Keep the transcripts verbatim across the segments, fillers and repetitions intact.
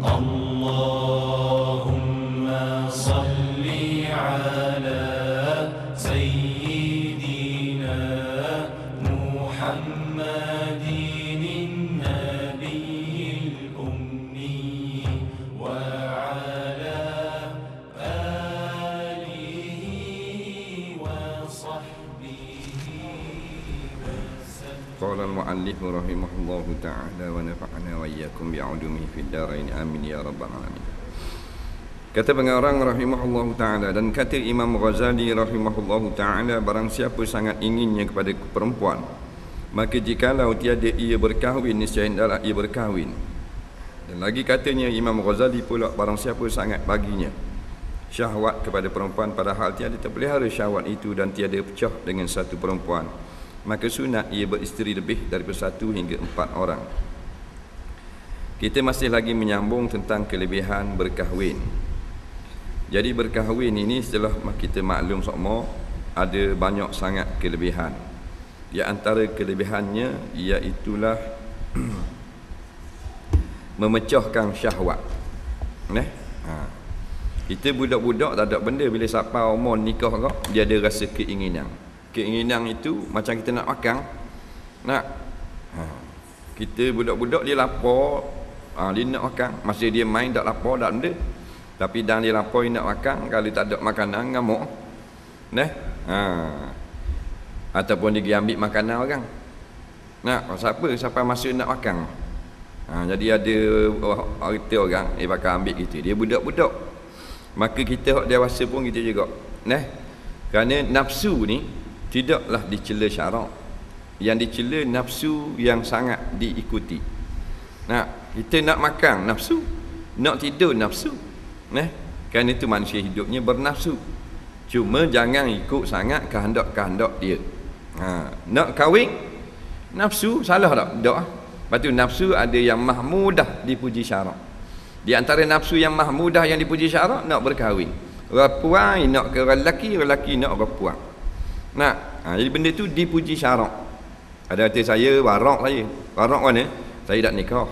Allahumma salli ala sayyidina Muhammadin nabiyil ummi wa ala alihi wa sahbihi wasallam. Qala al-mu'allif rahimahullahu ta'ala wa nafa'ana wa iyyakum bi'ulumihi fid dharain amin ya rabbal alamin. Kata pengarang rahimahullahu ta'ala, dan kata Imam Ghazali rahimahullahu ta'ala, barang siapa sangat inginnya kepada perempuan, maka jikalau tiada ia berkahwin, niscaya hendaklah ia berkahwin. Dan lagi katanya Imam Ghazali pula, barang siapa sangat baginya syahwat kepada perempuan padahal tiada terpelihara syahwat itu dan tiada pecah dengan satu perempuan, maka sunat ia beristeri lebih daripada satu hingga empat orang. Kita masih lagi menyambung tentang kelebihan berkahwin. Jadi berkahwin ini setelah kita maklum semua ada banyak sangat kelebihan. Di antara kelebihannya iaitulah memecahkan syahwat. Neh. Ha. Kita budak-budak tak ada benda, bila sampai umur nikah kau, dia ada rasa keinginan. Keinginan itu macam kita nak makan. Nak. Ha. Kita budak-budak dia lapar, ha, dia nak makan. Masa dia main tak lapar tak benda. Tapi dan dia lapar dia nak makan, kalau tak ada makanan ngamuk. Nah. Ha. Ataupun dia pergi ambil makanan orang. Nak, siapa siapa masa nak makan. Ha, jadi ada harta orang dia bakal ambil gitu. Dia budak-budak. Maka kita hak dewasa pun kita juga. Nah. Kerana nafsu ni tidaklah dicela syarak. Yang dicela nafsu yang sangat diikuti. Nah, kita nak makan nafsu, nak tidur nafsu. Nah, kerana itu manusia hidupnya bernafsu. Cuma jangan ikut sangat kehendak-kehendak dia. Ha, nak kahwin nafsu salah tak? Tak. Lepas tu nafsu ada yang mahmudah dipuji syarak. Di antara nafsu yang mahmudah yang dipuji syarak, nak berkahwin. Orang puan nak ke orang lelaki, orang lelaki nak orang puan. Nak. Ha, jadi benda tu dipuji syarak. Ada kata saya warak saya. Warak mana? Saya tak nikah.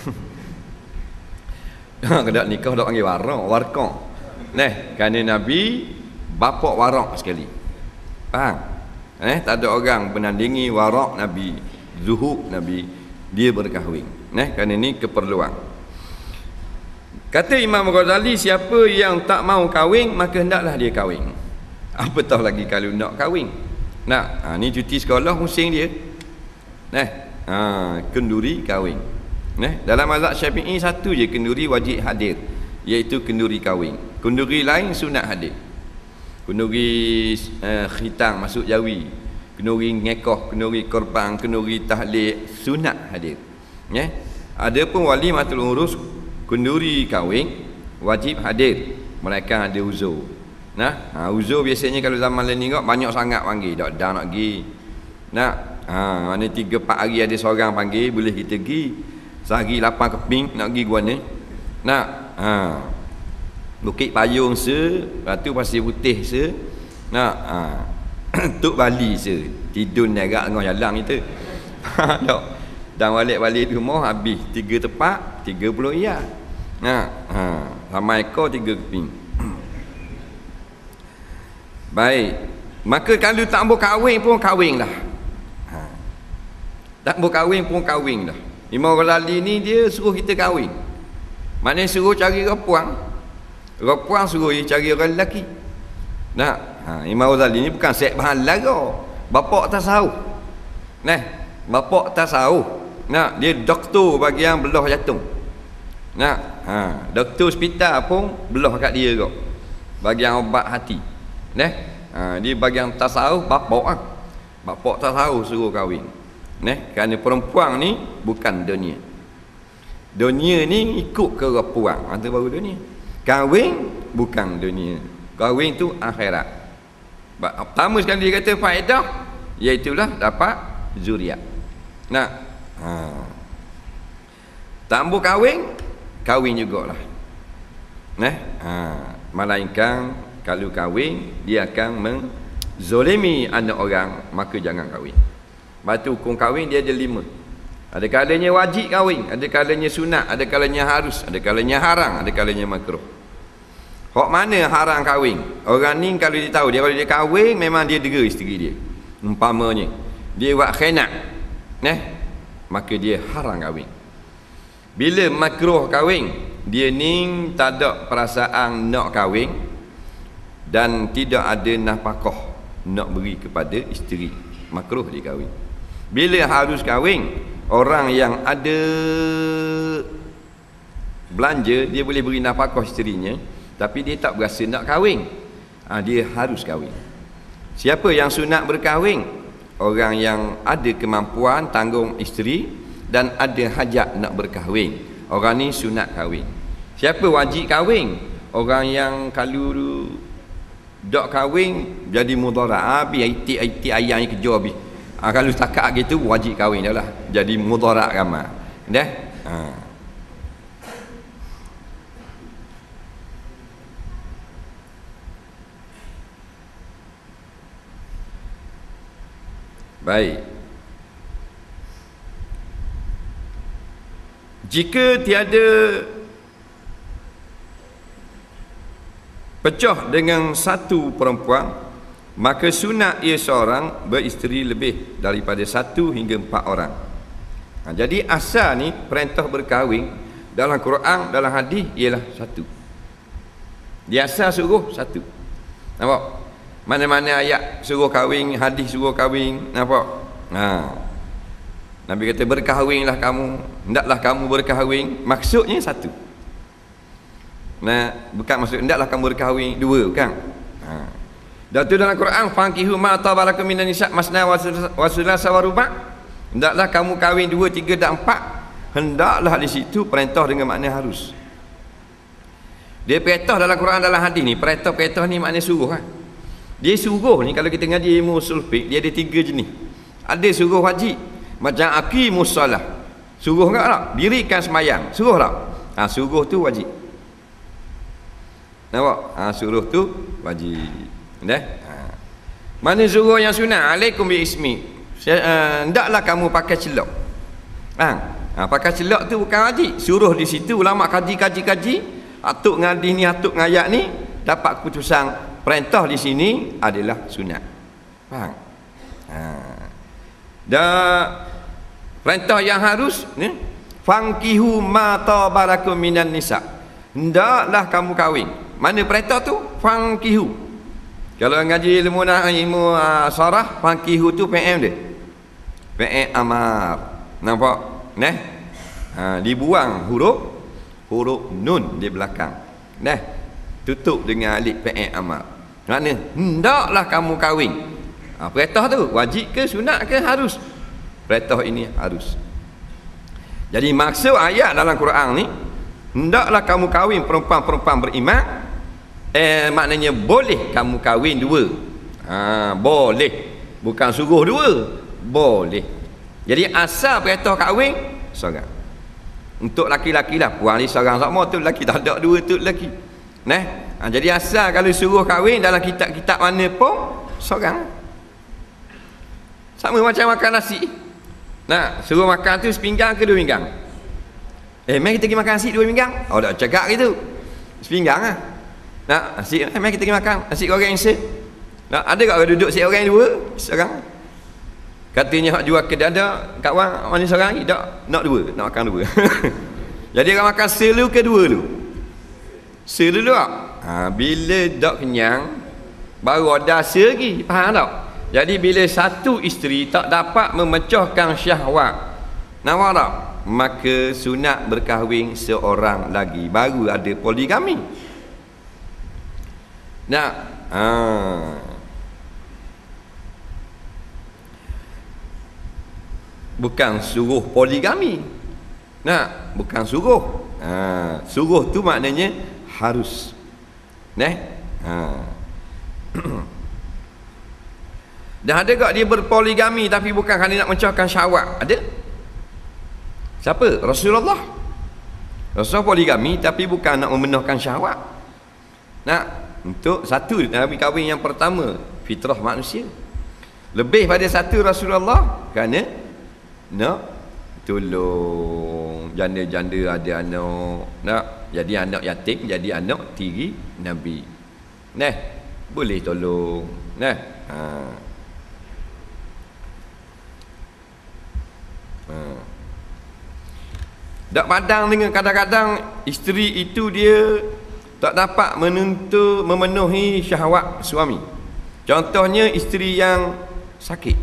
Kedak nikah dak panggil warak, warqa. Nah, kerana Nabi bapak warak sekali. Faham? Eh, tak ada orang menandingi warak Nabi, zuhud Nabi, dia berkahwin. Nah, kerana ini keperluan. Kata Imam Ghazali, siapa yang tak mau kahwin, maka hendaklah dia kahwin. Apatah lagi kalau nak kahwin. Nah, ha, ni cuti sekolah pusing dia. Nah, ha, kenduri kahwin. Nah, dalam mazhab Syafi'i satu je kenduri wajib hadir, iaitu kenduri kahwin. Kenduri lain sunat hadir. Kenduri uh, khitang masuk jawi, kenduri ngekoh, kenduri korban, kenduri tahlil, sunat hadir. Ya. Adapun wali matul urus, kenduri kahwin wajib hadir. Mereka ada uzur. Nah, ha, uzur biasanya kalau zaman lain ni banyak sangat panggil, dak dah nak pergi. Nak, ha, mana tiga empat hari ada seorang panggil, boleh kita pergi. Sehari lapan keping nak pergi gua ni. Nak, ha. Bukit Payung se, lepas tu Pasir Putih se. Nak, ha. Tuk Bali se. Tidur nerak tengah jalan kita. Tak. Dan balik-balik rumah habis tiga tepak, tiga puluh iya. Nah, ha. Ramai ekor tiga keping. Baik. Maka kalau tak mau kahwin pun kahwin lah. Ha. Tak mau kahwin pun kahwin lah. Imam Ghazali ni dia suruh kita kahwin. Maknanya suruh cari repuang. Repuang suruh dia cari orang lelaki. Nah, ha, Imam Ghazali ni bukan set bahan lara. Bapak tasawuf. Nah, bapak tasawuf. Nah, dia doktor bagian belah jantung. Nah, ha, doktor hospital pun belah kat dia kau. Bagian obat hati. Nah, ha, dia bagian tasawuf bapak ah. Bapak tasawuf suruh kahwin. Nah, kerana perempuan ni bukan dunia. Dunia ni ikut ke perempuan, itu baru dunia. Kahwin bukan dunia. Kahwin tu akhirat. Pertama sekali dia kata faedah, iaitulah dapat zuriat. Nah, ha. Tak ambil kahwin, kahwin jugalah. Nah, ha. Melainkan kalau kahwin dia akan menzolimi anak orang, maka jangan kahwin. Batu hukum kahwin dia ada lima. Ada kalanya wajib kahwin, ada kalanya sunat, ada kalanya harus, ada kalanya haram, ada kalanya makruh. Hak mana haram kahwin? Orang ni kalau dia tahu, dia kalau dia kahwin memang dia dera isteri dia. Umpamanya dia buat khianat, nah, maka dia haram kahwin. Bila makruh kahwin, dia ni tak ada perasaan nak kahwin dan tidak ada nafkah nak beri kepada isteri, makruh dia kahwin. Bila harus kahwin, orang yang ada belanja, dia boleh beri nafkah isterinya, tapi dia tak berasa nak kahwin, ha, dia harus kahwin. Siapa yang sunat berkahwin? Orang yang ada kemampuan tanggung isteri dan ada hajat nak berkahwin, orang ni sunat kahwin. Siapa wajib kahwin? Orang yang kalau dak kahwin jadi mudarat, habis itik-itik ayam ni kerja habis. Ha, kalau setakat gitu wajib kahwin dah lah, jadi mudarat ramai dah. Ha. Baik, jika tiada pecah dengan satu perempuan, maka sunat ia seorang beristeri lebih daripada satu hingga empat orang. Ha, jadi asal ni perintah berkahwin dalam Quran, dalam hadis ialah satu. Dia asal suruh satu. Nampak? Mana-mana ayat suruh kahwin, hadis suruh kahwin, nampak? Ha. Nabi kata berkahwinlah kamu, hendaklah kamu berkahwin, maksudnya satu. Nah, bukan maksud hendaklah kamu berkahwin dua, bukan. Ha. Dan tu dalam Quran, fankihu ma tabarakum minan nisa masna wa sulasa wa ruba'. Hendaklah kamu kahwin dua, tiga dan empat. Hendaklah di situ perintah dengan makna harus. Dia perintah dalam Quran, dalam hadis ni, perintah-perintah ni makna suruh kan. Dia suruh ni, kalau kita ngaji ilmu usul fiqh, dia ada tiga jenis. Ada suruh wajib, macam aqimus solah, suruh enggak tak? Dirikan semayang, suruh tak? Ha, suruh tu wajib. Nampak? Ha, suruh tu wajib. Dah? Ha. Mana suruh yang sunat? Alaikum bi ismi. Hendaklah uh, kamu pakai celok. Ha. Ha, pakai celok tu bukan wajib. Suruh di situ, ulama kaji-kaji-kaji, atuk ngadi ni, atuk ngayak ni, dapat keputusan perintah di sini adalah sunat. Faham? Ha. Dan perintah yang harus ni, fankihu ma tabarakum minan nisa. Hendaklah kamu kahwin. Mana perintah tu? Fankihu. Kalau ngaji ilmu nah ilmu uh, sarah, fankihu tu P M dia. P M amar. Nampak? Nah. Ha, dibuang huruf huruf nun di belakang. Nah. Tutup dengan alif P M amar. Makna hendaklah kamu kahwin. Ha, perintah tu wajib ke sunat ke harus? Perintah ini harus. Jadi maksud ayat dalam Quran ni, hendaklah kamu kahwin perempuan-perempuan beriman, eh maknanya boleh kamu kahwin dua. Ha, boleh. Bukan suruh dua, boleh. Jadi asal perintah kahwin seorang. Untuk laki-laki lah, puan ni seorang sama, tu lelaki, tak ada dua tu lelaki. Nah, ha, jadi asal kalau suruh kahwin dalam kitab-kitab mana pun seorang. Sama macam makan nasi. Nah, suruh makan tu sepinggang ke dua pinggang? Eh, mari kita pergi makan nasi dua pinggang. Oh, tak cakap gitu. Sepinggang lah. Nah, nasi, eh, mari kita pergi makan nasi goreng se. Nah, ada tak orang duduk si orang dua? Seorang. Katanya hak jual kedai ada, kawan mana seorang lagi? Tak, nak dua, nak makan dua. Jadi orang makan selu ke dua dulu? Selu tak? Ha, bila dak kenyang baru ada asa lagi, faham tak? Jadi bila satu isteri tak dapat memecahkan syahwat, nampak tak? Maka sunat berkahwin seorang lagi, baru ada poligami. Nah, ha. Bukan suruh poligami. Nah, bukan suruh. Ha, suruh tu maknanya harus. Nah. Ha. Dan ada tak dia berpoligami tapi bukan kerana nak mencahkan syahwat? Ada? Siapa? Rasulullah. Rasulullah poligami tapi bukan nak memenuhkan syahwat. Nah, untuk satu Nabi kahwin yang pertama, fitrah manusia. Lebih pada satu Rasulullah kerana nak tolong janda-janda ada anak, nak jadi anak yatim, jadi anak tiri Nabi. Nah, boleh tolong. Nah, ha. Ha. Tak padang dengan kadang-kadang isteri itu dia tak dapat menuntut memenuhi syahwat suami. Contohnya isteri yang sakit.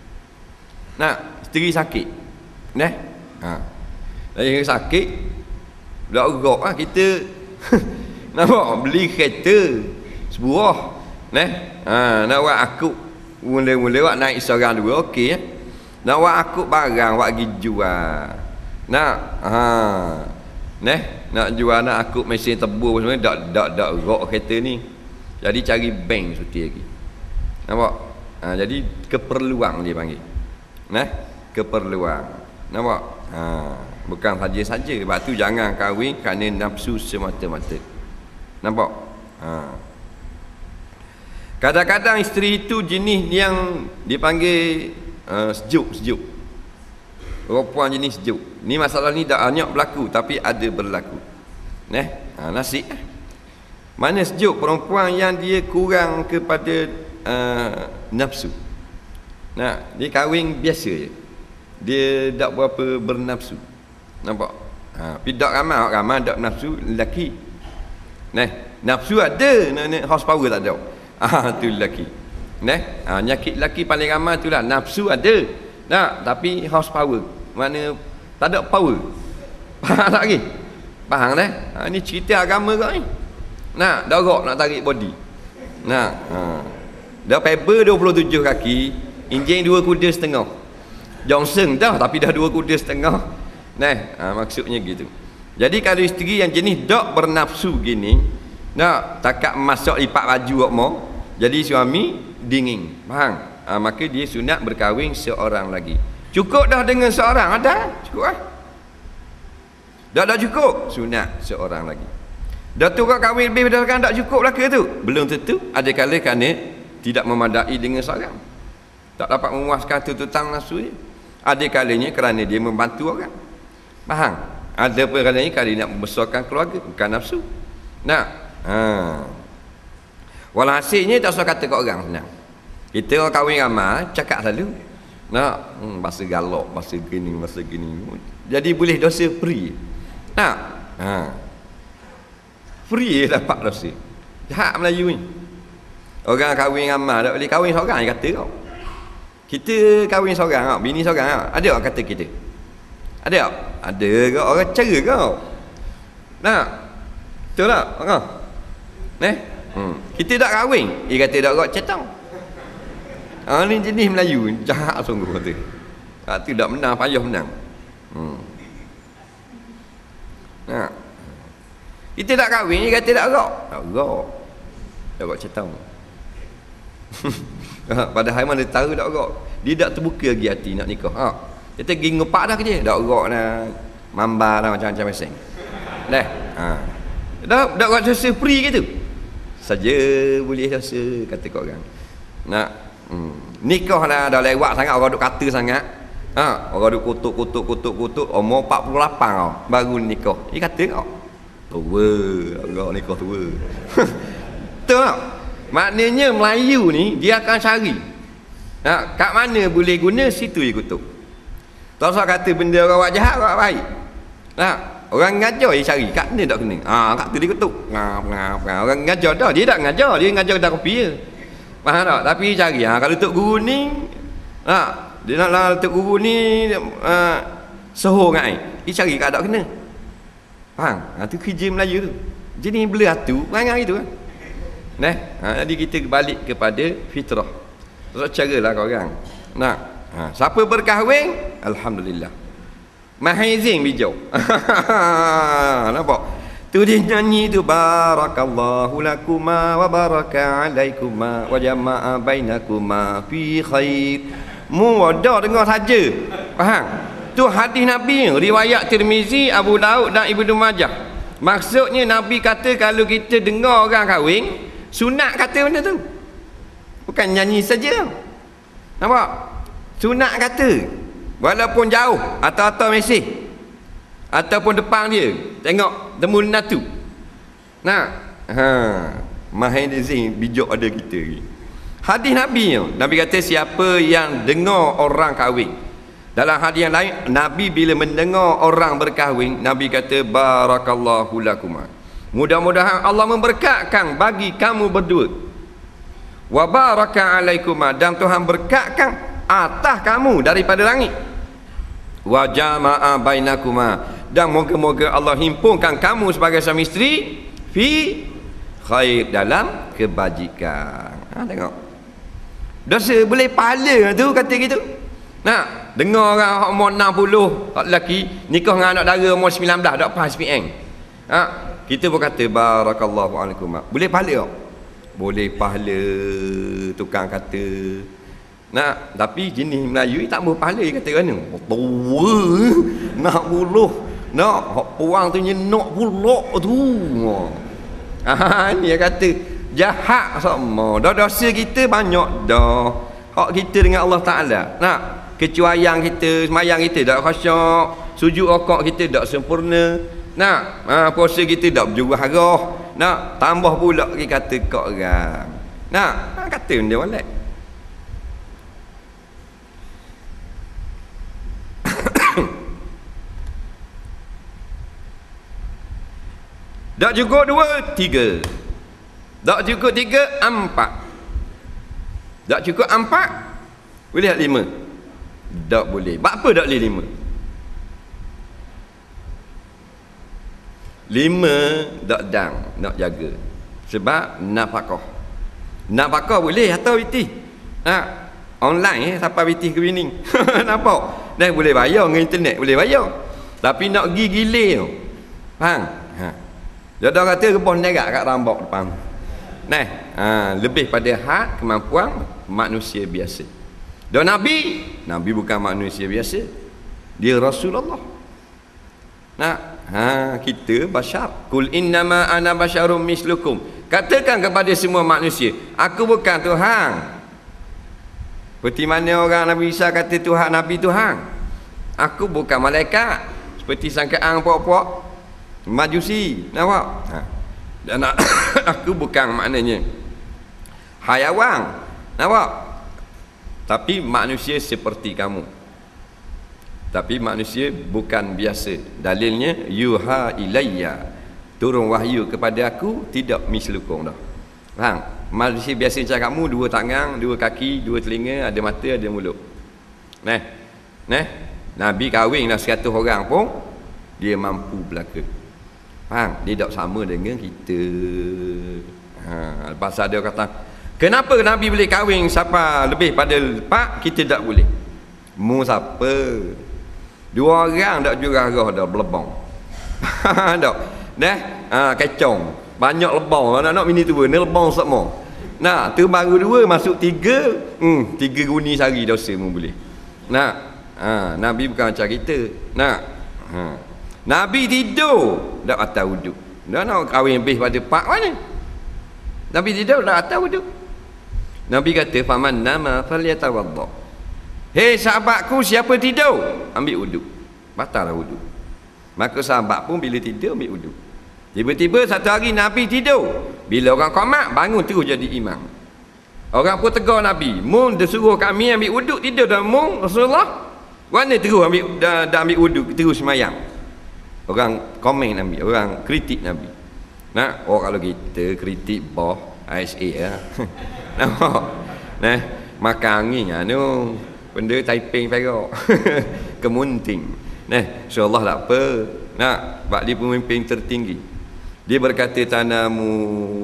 Nah, isteri sakit. Nah, ha. Yang sakit dak gerok ah kita nampak beli kereta sebuah. Nah, ha, nak buat akut mula-mula buat naik seorang dua okey ya. Nak buat akut barang buat pergi jual. Nak ha. Nah, nak jual nak akut mesin tebur semua dak dak dak gerok kereta ni. Jadi cari bank suti lagi. Nampak? Ha, jadi keperluan dia panggil. Nah, keperluan. Nampak? Ha, bukan saja-saja. Sebab tu jangan kahwin kerana nafsu semata-mata. Nampak? Ha. Kadang-kadang isteri itu jenis yang dipanggil uh, sejuk-sejuk. Perempuan jenis sejuk. Ni masalah ni tak banyak berlaku tapi ada berlaku. Nah, ha, nasib. Mana sejuk perempuan yang dia kurang kepada uh, nafsu. Nah, dia kahwin biasa je. Dia tak berapa bernafsu. Nampak? Ha, tapi tak ramai, ramai tak nafsu lelaki. Nah, nafsu ada, nak horsepower tak ada. Ah, tu lelaki. Nah, ha, nyakit lelaki paling ramai itulah nafsu ada. Nah, tapi horsepower. Mana tak ada power. Faham tak lagi? Faham dah? Ha, ni cerita agama kau ni. Nah, dorok nak tarik body. Nah, ha. Dah paper dua puluh tujuh kaki, enjin dua kuda setengah. Johnson dah tapi dah dua kuda setengah. Nah, ha, maksudnya gitu. Jadi kalau isteri yang jenis dok bernafsu gini, nak takat masuk lipat baju kok mau, jadi suami dingin. Faham? Ha, maka dia sunat berkahwin seorang lagi. Cukup dah dengan seorang ada? Cukup ah. Dah dah cukup, sunat seorang lagi. Dah tu kau kahwin lebih berdasarkan tak cukup lah ke tu? Belum tentu. Ada kala kerana tidak memadai dengan seorang. Tak dapat memuaskan tuntutan nafsu dia. Ada kalanya kerana dia membantu orang. Faham? Ada pun kalanya kerana dia nak membesarkan keluarga, bukan nafsu. Nah, ha. Walhasilnya tak usah kata kat orang senang. Kita orang kahwin ramai, cakap selalu. Nak, hmm, bahasa galak, bahasa gini, bahasa gini. Jadi boleh dosa free. Nak, ha. Free dapat dosa. Jahat Melayu ni. Orang kahwin ramai, tak boleh kahwin seorang dia kata kau. Kita kahwin seorang kau, bini seorang kau. Ada orang kata kita? Ada tak? Ada ke orang cara kau? Nak? Betul tak? Kau? Eh? Hmm. Kita tak kahwin, dia kata tak kau cetang. Ah ni jenis Melayu, jahat sungguh kata. Ah tu tak menang, payah menang. Hmm. Nah. Kita tak kahwin, dia kata tak kau. Tak kau. Tak kau cetang. Padahal mana tahu tak rok. Dia tak terbuka lagi hati nak nikah. Ha. Dia pergi ngepak dah ke dia. Tak rok dah. Mamba dah macam-macam meseng. Dah. Ha. Dah dak rok dosa free gitu. Saja boleh dosa kata kau orang. Nak hmm. nikah dah dah lewat sangat orang duk kata sangat. Ha, orang duk kutuk-kutuk-kutuk-kutuk umur empat puluh lapan kau baru nikah. Dia kata kau. Tua, orang nikah tua. Betul tak? Maknanya Melayu ni dia akan cari. Ha, kat mana boleh guna situ dia kutuk. Tak usah kata benda orang buat jahat orang baik. Ha, orang ngajar dia cari kat mana tak kena. Ha, kat tu dia kutuk. Ngap ngap ngap. Orang ngajar dah, dia tak ngajar, dia ngajar dah kopi je. Faham tak? Tapi dia cari. Ha, kalau tok guru ni ha, dia nak lah tok guru ni uh, sohor ngai. Dia cari kat tak kena. Faham? Ha, tu kerja Melayu tu. Jadi belah tu perangai itu kan. Nah, ha, jadi kita balik kepada fitrah. Terus caralah kau orang. Nah, ha, siapa berkahwin? Alhamdulillah. Mahizing bijau. Nampak? Tu dia nyanyi tu barakallahu lakuma wa baraka alaikuma wa jama'a bainakuma fi khair. Mu ada dengar saja. Faham? Tu hadis Nabi, riwayat Tirmizi, Abu Daud dan Ibnu Majah. Maksudnya Nabi kata kalau kita dengar orang kahwin, sunat kata benda tu. Bukan nyanyi saja. Nampak? Sunat kata. walaupun jauh atau-atau mesej ataupun depan dia tengok temu natu. Nah, ha, main dizing bijak ada kita ni. Hadis Nabi tu, Nabi kata siapa yang dengar orang kahwin. Dalam hadis yang lain, Nabi bila mendengar orang berkahwin, Nabi kata barakallahu lakuma. Mudah-mudahan Allah memberkatkan bagi kamu berdua. Wa baraka alaikuma, dan Tuhan berkatkan atas kamu daripada langit. Wa jama'a bainakuma, dan moga-moga Allah himpunkan kamu sebagai suami isteri fi khair, dalam kebajikan. Ha, tengok. Dosa boleh pahala tu kata gitu. Nah, dengar orang umur enam puluh, hak lelaki nikah dengan anak dara umur sembilan belas dak pas P M. Ha, kita pun kata barakallahu alaikum. Boleh pahala tak? Boleh pahala tukang kata. Nah, tapi jenis Melayu tak mau pahala kata kan. Tua nak puluh. Nak hak puang tu nyenok pulak tu. Ha, ni dia kata jahat sama. Dah dosa kita banyak dah. Hak kita dengan Allah Taala. Nah, kecuaian kita, semayang kita tak khusyuk, sujud rakaat kita tak sempurna. Nah, ha, puasa kita tak berjuarah. Nah, tambah pula lagi kata kau orang. Nah, ha, kata dia molek. Tak cukup dua, tiga. Tak cukup tiga, empat. Tak cukup empat, boleh tak lima? Tak boleh. Apa tak boleh lima? Lima tak dang nak jaga. Sebab nafkah. Nafkah boleh atau biti. Ha, online eh siapa biti ke bini. Nampak? Dah boleh bayar dengan internet, boleh bayar. Tapi nak pergi gile tu. Faham? Ha. Jodoh kata rebah nerak kat rambut depan. Nah, ha, lebih pada hak kemampuan manusia biasa. Dan Nabi, Nabi bukan manusia biasa. Dia Rasulullah. Nah, ha, kita bashar. Kul innama ana basyarum mislukum. Katakan kepada semua manusia, aku bukan Tuhan. Seperti mana orang Nabi Isa kata Tuhan, Nabi Tuhan. Aku bukan malaikat. Seperti sangkaan puak-puak Majusi. Nampak? Ha. Dan aku bukan maknanya hayawan. Nampak? Tapi manusia seperti kamu. Tapi manusia bukan biasa. Dalilnya yuha ilayya, turun wahyu kepada aku, tidak mislukum dah. Faham? Manusia biasa macam kamu, dua tangan, dua kaki, dua telinga, ada mata, ada mulut. Nah. Nah, Nabi kahwin dah seratus orang pun dia mampu belaka. Faham? Dia tak sama dengan kita. Ha, lepas ada kata, kenapa Nabi boleh kahwin siapa lebih pada empat, kita tak boleh? Mu siapa? Dua orang tak jurarah dah berlebang. Tak. Dah, ha, kecong. Banyak lebang. Nak-nak bini tua, ni lebang semua. Nah, tu baru dua masuk tiga, hmm, tiga guni sehari dosa mu boleh. Nah, ha, Nabi bukan macam kita. Nah, ha. Nabi tidur tak atas wuduk. Dah nak kahwin lebih pada empat mana? Nabi tidur tak atas wuduk. Nabi kata faman nama falyatawadda. Hei sahabatku, siapa tidur, ambil wuduk. Batallah wuduk. Maka sahabat pun bila tidur ambil wuduk. Tiba-tiba satu hari Nabi tidur. Bila orang qamat bangun terus jadi imam. Orang pun tegur Nabi, "Mun dia suruh kami ambil wuduk, tidur dah mun Rasulullah. Mana terus ambil dah, dah ambil wuduk terus sembahyang." Orang komen Nabi, orang kritik Nabi. Nah, oh kalau kita kritik boh I S A ya. Nampak? Nah, makan angin anu benda Taiping Perak. Kemunting. Nah, insyaallah tak apa. Nah, bab dia pemimpin tertinggi. Dia berkata tanamu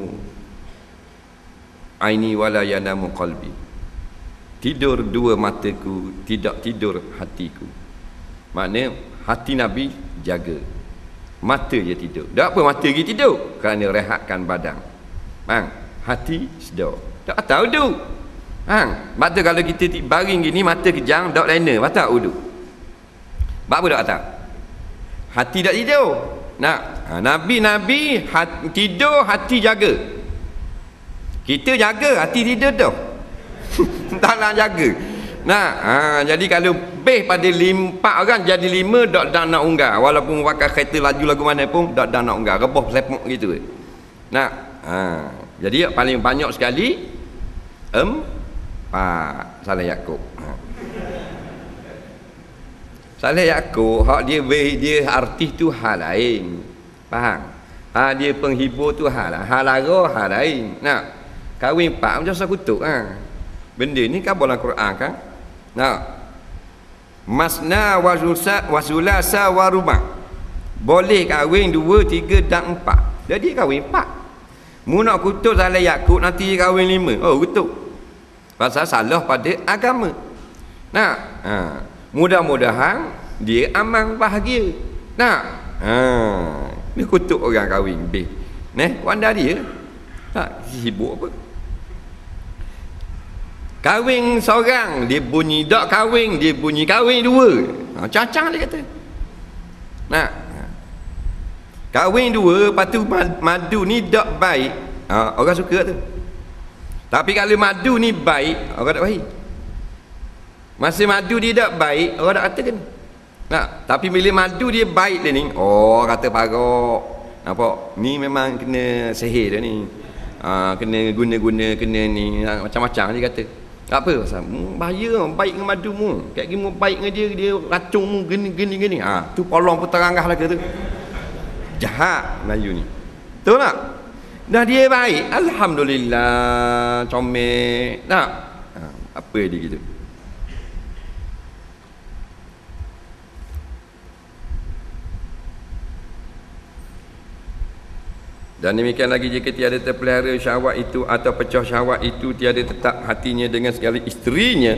aini wala yanamu qalbi. Tidur dua mataku, tidak tidur hatiku. Maknanya hati Nabi jaga, mata je tidur. Tak apa mata je tidur, kerana rehatkan badan. Bang, hati sedar. Tak tahu tu. Bang, mata kalau kita baring gini mata kejang, tak lena, batal wudu. Apa tak tahu? Hati tak tidur. Nak, ha, Nabi-nabi hati, tidur hati jaga. Kita jaga hati tidur tu. Tak nak jaga. Nah, ha, jadi kalau beh pada empat orang jadi lima dak dak nak unggah. Walaupun pakai kereta laju lagu mana pun dak dak nak unggah. Rebah selepok gitu. Nah, ha, jadi paling banyak sekali empat Saleh Yakub. Ha. Saleh Yakub hak dia dia artis tu hal lain. Faham? Ha, dia penghibur tu hal hal lara hal lain. Nah, kahwin empat macam sekutuk ha. Benda ni kan dalam Quran kan? Nah, masna wazusa wazulasa waruma. Boleh kahwin dua, tiga dan empat. Jadi kahwin empat. Mu nak kutuk Saleh Yakub nanti kahwin lima. Oh, kutuk. Pasal salah pada agama. Nah, ha. Mudah-mudahan dia aman bahagia. Nah, ha. Ni kutuk orang kahwin B. Neh, wanda dia. Tak sibuk apa? Kahwin seorang dia bunyi dak kahwin, dia bunyi kahwin dua. Ha, cacang dia kata. Nah. Kahwin dua, lepas tu madu ni dak baik. Ha, orang suka tu. Tapi kalau madu ni baik, orang tak baik. Masa madu dia tak baik, orang tak katakan. Nah, tapi bila madu dia baik dia ni, oh kata parok. Nampak? Ni memang kena sihir dia ni. Ha, kena guna-guna, kena ni macam-macam dia kata. Tak apa pasal hmm, bahaya baik dengan madu mu. Kayak gini baik dengan dia, dia racun mu gini gini gini. Ha, tu polong putarangah lagi tu. Jahat Melayu ni. Betul tak? Dah dia baik, alhamdulillah, comel. Tak? Ha, apa dia gitu. Dan demikian lagi jika tiada terpelihara syahwat itu atau pecah syahwat itu, tiada tetap hatinya dengan segala isterinya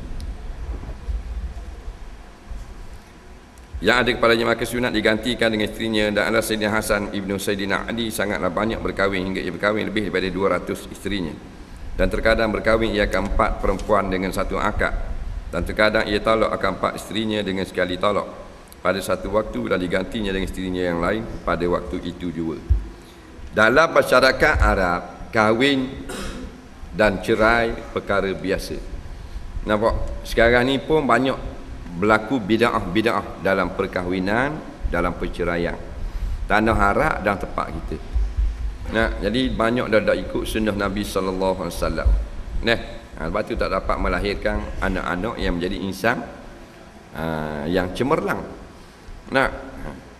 yang ada kepadanya, maka sunat digantikan dengan isterinya. Dan adalah Sayyidina Hasan ibnu Sayyidina Ali sangatlah banyak berkahwin hingga ia berkahwin lebih daripada dua ratus isterinya. Dan terkadang berkahwin ia akan empat perempuan dengan satu akad, dan terkadang ia talak akan empat isterinya dengan sekali talak pada satu waktu, dan digantinya dengan isterinya yang lain pada waktu itu juga. Dalam masyarakat Arab, kahwin dan cerai perkara biasa. Nampak? Sekarang ni pun banyak berlaku bid'ah-bid'ah dalam perkahwinan, dalam perceraian. Tanah Arab dan tempat kita. Nah, jadi banyak dah dah ikut sunnah Nabi sallallahu alaihi wasallam. Nah, sebab tu tak dapat melahirkan anak-anak yang menjadi insan uh, yang cemerlang. Nah,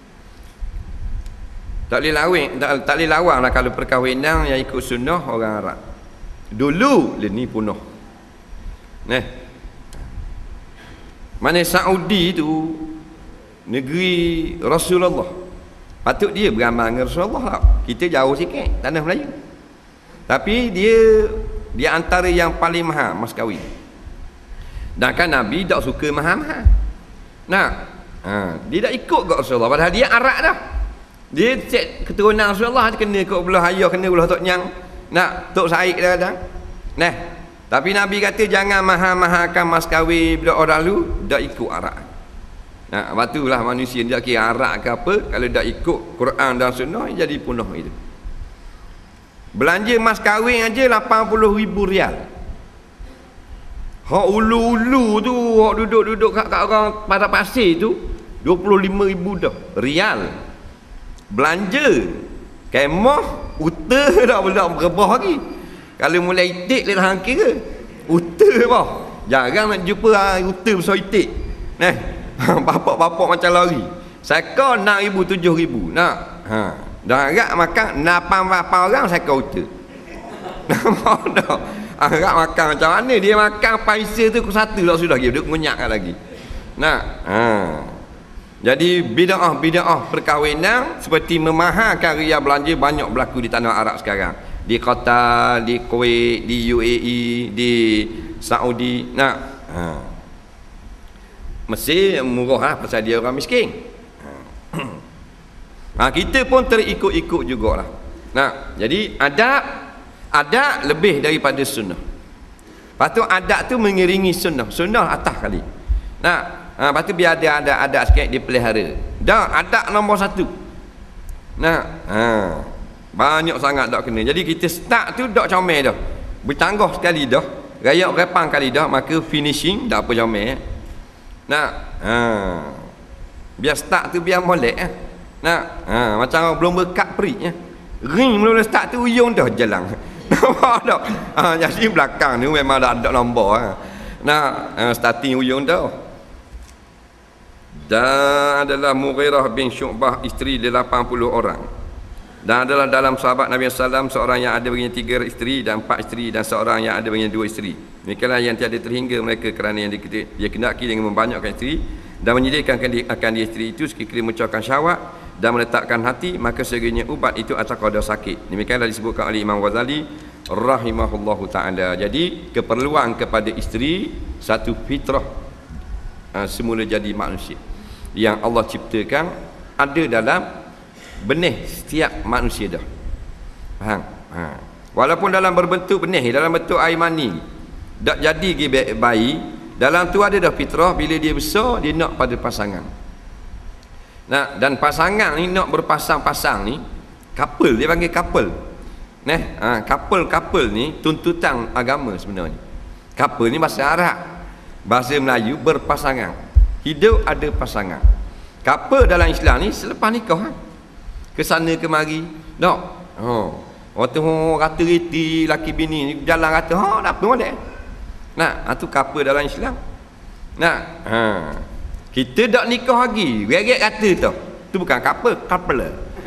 tak boleh lawing, tak, tak boleh lawang lah kalau perkahwinan yang ikut sunnah orang Arab. Dulu dia ni punah. Nah, mana Saudi tu negeri Rasulullah. Patut dia beramal dengan Rasulullah. Kita jauh sikit tanah Melayu. Tapi dia dia antara yang paling mahal mas kahwin. Dan kan Nabi tak suka mahal-mahal. Nah, ha, dia tak ikut kat Rasulullah padahal dia Arab dah. Dia cek keturunan Rasulullah kena kat belah ayah, kena belah tok nyang. Nak tok Said dah dah. Nah, tapi Nabi kata jangan mahal-mahalkan mas kahwin budak orang lu, dak ikut Arab. Nah, batulah manusia dia kira Arab ke apa, kalau dak ikut Quran dan sunnah jadi punah itu. Belanja mas kahwin aja lapan puluh ribu rial. Hak ulu-ulu tu, hak duduk-duduk kat, kat orang pada pasir tu dua puluh lima ribu dah rial. Belanja kemah uta dah belum berebah lagi. Kalau mulai itik dia dah kira uta bah. Jarang nak jumpa uta besar itik. Nah, bapak-bapak macam lari. Saka enam ribu tujuh ribu. Nak. Ha. Dah agak makan lapan berapa orang saka uta. Nampak dah. Agak makan macam mana dia makan paisa tu ke satu dah sudah dia duk ngunyak lagi. Nah, ha. Jadi bid'ah-bid'ah perkahwinan seperti memahalkan ria belanja banyak berlaku di tanah Arab sekarang. Di Qatar, di Kuwait, di U A E, di Saudi. Nah, ha. Mesir murah lah pasal dia orang miskin. Ha, kita pun terikut-ikut jugalah. Nah, jadi adab adab lebih daripada sunnah. Lepas tu adab tu mengiringi sunnah. Sunnah atas kali. Nah, ha, lepas tu biar ada ada ada sikit dipelihara. Dah adab nombor satu. Nah, ha, banyak sangat dak kena. Jadi kita start tu dak comel dah. Bercanggah sekali dah. rayak repang kali dah, maka finishing tak apa comel. Eh. Nak, ha. Biar start tu biar molek eh. Nak, ha, macam orang belum berkat perik eh. Ring belum start tu uyung dah jalan. Nampak tak? Ha, jadi belakang ni memang dah ada nombor eh. Nak, ha, starting uyung dah. Dan adalah Mughirah bin Syu'bah, isteri lapan puluh orang. Dan adalah dalam sahabat Nabi sallallahu alaihi wasallam seorang yang ada baginya tiga isteri dan empat isteri, dan seorang yang ada baginya dua isteri. Demikianlah yang tiada terhingga mereka kerana yang dia, dia kendaki dengan membanyakkan isteri dan menyediakan akan dia isteri itu sekiranya mencurahkan syahwat dan meletakkan hati, maka segerinya ubat itu atas qada sakit. Demikianlah disebutkan oleh Imam Ghazali rahimahullahu ta'ala. Jadi keperluan kepada isteri satu fitrah uh, semula jadi manusia yang Allah ciptakan, ada dalam benih setiap manusia dah. Faham? Ha. Walaupun dalam berbentuk benih, dalam bentuk air mani, tak jadi pergi bayi, dalam tu ada dah fitrah, bila dia besar dia nak pada pasangan. Nah, dan pasangan ni nak berpasang-pasang ni, couple, dia panggil couple. Neh, ha, couple-couple ni tuntutan agama sebenarnya. Couple ni bahasa Arab, bahasa Melayu berpasangan. Hidup ada pasangan. Couple dalam Islam ni selepas nikah, ha? Ke sana kemari. Tak. Oh. Waktu oh, kata reti laki bini jalan kata, ha, tak apa molek. Nah, itu couple dalam Islam. Nah, ha. Kita tak nikah lagi, geret kata tu. Tu bukan couple, couple.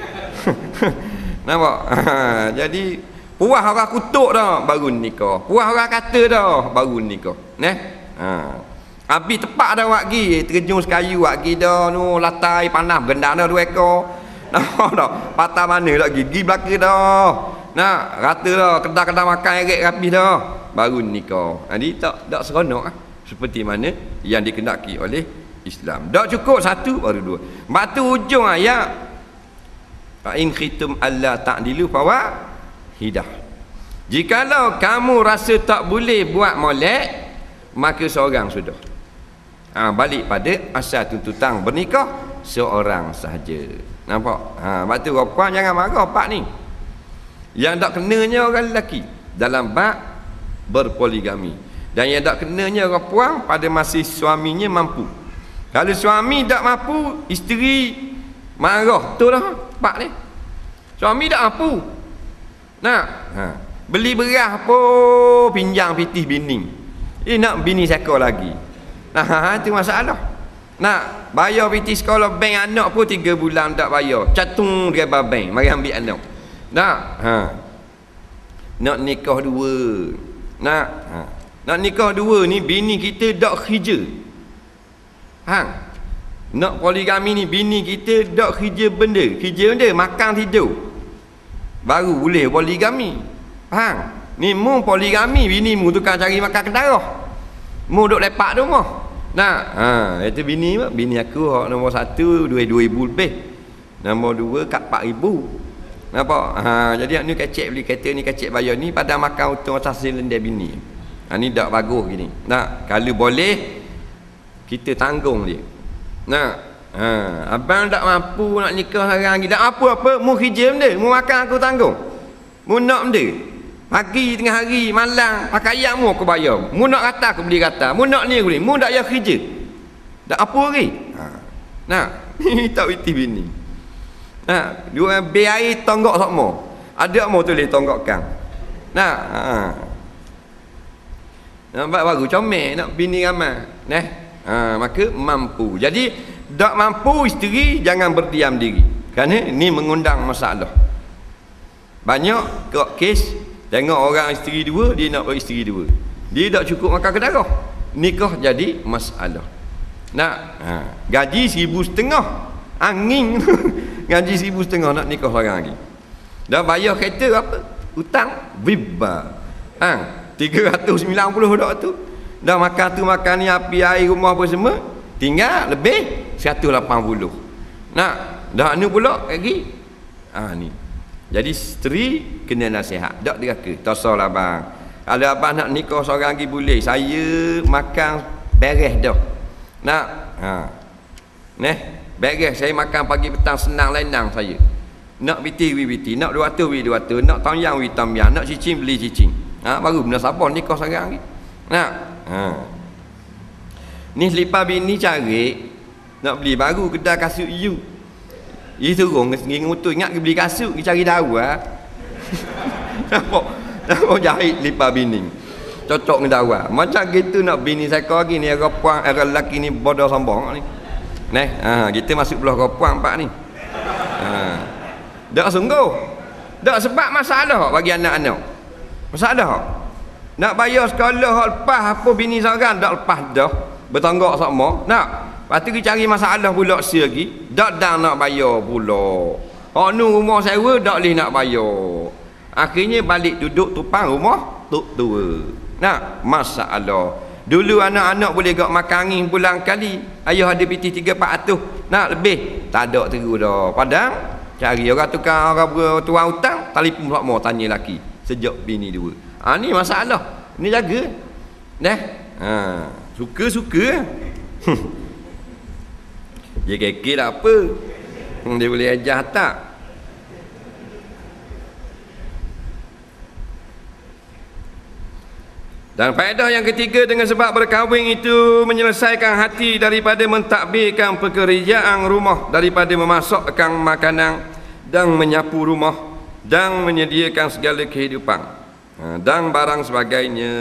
Nampak? Ha. Jadi puas orang kutuk dah baru nikah. Puas orang kata dah baru nikah. Neh. Ha. Habis tepat dah wak gi, terjun sekayu wak gi dah nu latai panas gendang dah dua ekor. Nampak tak? Patah mana tak gigi belaka dah. Nak rata dah, kedai-kedai makan erik rapi dah. Baru nikah. Jadi tak tak seronok ah. Seperti mana yang dikendaki oleh Islam. Tak cukup satu baru dua. Batu ujung ayat. Fa in khitum alla ta'dilu fa hidah. Jikalau kamu rasa tak boleh buat molek, maka seorang sudah. Ha, balik pada asal tuntutan bernikah seorang sahaja. Nampak? Ha, sebab tu puan jangan marah pak ni. Yang tak kenanya orang lelaki dalam bab berpoligami, dan yang tak kenanya orang puan pada masa suaminya mampu. Kalau suami tak mampu, isteri marah. Betul lah pak ni. Suami tak mampu. Nak, ha, beli beras pun pinjam pitih bini. Eh nak bini sekor lagi. Nah, itu masalah. Nak bayar pitih sekolah bank anak pun tiga bulan tak bayar. Catung dia bank, mari ambil anak. Nak, ha. Nak nikah dua. Nak, ha. Nak nikah dua ni bini kita dak kerja. Hang. Nak poligami ni bini kita dak kerja benda, kerja benda makan tidur. Baru boleh poligami. Hang. Ni mu poligami bini mu tukang cari makan kedarah. Mu duk lepak tu mah. Nah, ha, itu bini mah, bini aku hak nombor satu dua dua ribu lebih. Nombor dua kat empat ribu. Nampak? Ha, jadi ni kecek beli kereta ni kecek bayar ni pada makan untung atas silindar bini. Ha, ni dak bagus gini. Nah, kalau boleh kita tanggung dia. Nah, ha, abang tak mampu nak nikah sekarang lagi. Tak apa-apa, mu kerja benda, mu makan aku tanggung. Mu nak benda. Pagi tengah hari malam pakai ayam mu aku bayar. Mu nak kata aku beli kata. Mu nak ni aku beli. Mu tak payah kerja. Tak apa lagi. Ha. Nah, ni tak witi bini. Nah, dua be air tonggok sokmo. Ada mu tulis tonggokkan. Nah, ha. Nampak baru comel nak bini ramai. Nah, ha, maka mampu. Jadi tak mampu isteri jangan berdiam diri. Kerana ni mengundang masalah. Banyak kes tengok orang isteri dua, dia nak beristeri dua. Dia tak cukup makan kedarah. Nikah jadi masalah. Nak, ha, gaji seribu setengah. Angin. Gaji seribu setengah nak nikah orang lagi. Dah bayar kereta apa? Hutang riba. Ha, tiga ratus sembilan puluh dak tu. Dah makan tu makan ni api air rumah apa semua. Tinggal lebih seratus lapan puluh. Nak, dah ni pula lagi. Ah ha, ni. Jadi isteri kena nasihat. Tak diraka. Tak salah bang. Kalau abang nak nikah seorang lagi boleh. Saya makan beres dah. Nak, ha. Neh, beres saya makan pagi petang senang lenang saya. Nak biti wi biti, nak dua ratus wi dua ratus, nak tom yang wi tom yang, nak cicing beli cicing. Ha, baru benda sabar nikah seorang lagi. Nak? Ha. Ni selipar bini cari nak beli baru kedai kasut you. Dia turun pergi ngutu ingat pergi beli kasut, pergi cari dawa. Nampak? Nampak jahit selipar bini. Cocok dengan dawa. Macam gitu nak bini saya kau lagi ni, era puang, era lelaki ni bodoh sombong ni. Neh, ha, kita masuk belah puang empat ni. Ha. Dak sungguh. Dak sebab masalah bagi anak-anak. Masalah. Nak bayar sekolah hak lepas apa bini seorang dak lepas dah. Bertonggak sama. Nak. Lepas tu kita cari masalah pula si lagi. Dak dah nak bayar pula. Hak nu rumah sewa dak boleh nak bayar. Akhirnya balik duduk tupang rumah tok tua. Nak masalah. Dulu anak-anak boleh gak makan angin bulan kali. Ayah ada piti tiga empat ratus. Nak lebih. Tak ada teru dah. Padahal cari orang tukar orang tua hutang, telefon pula mau tanya laki. Sejak bini dua. Ha ni masalah. Ni jaga. Dah. Ha, suka-suka. Dia kekek tak apa. Dia boleh ajar tak? Dan faedah yang ketiga, dengan sebab berkahwin itu menyelesaikan hati daripada mentadbirkan pekerjaan rumah, daripada memasakkan makanan dan menyapu rumah dan menyediakan segala kehidupan dan barang sebagainya.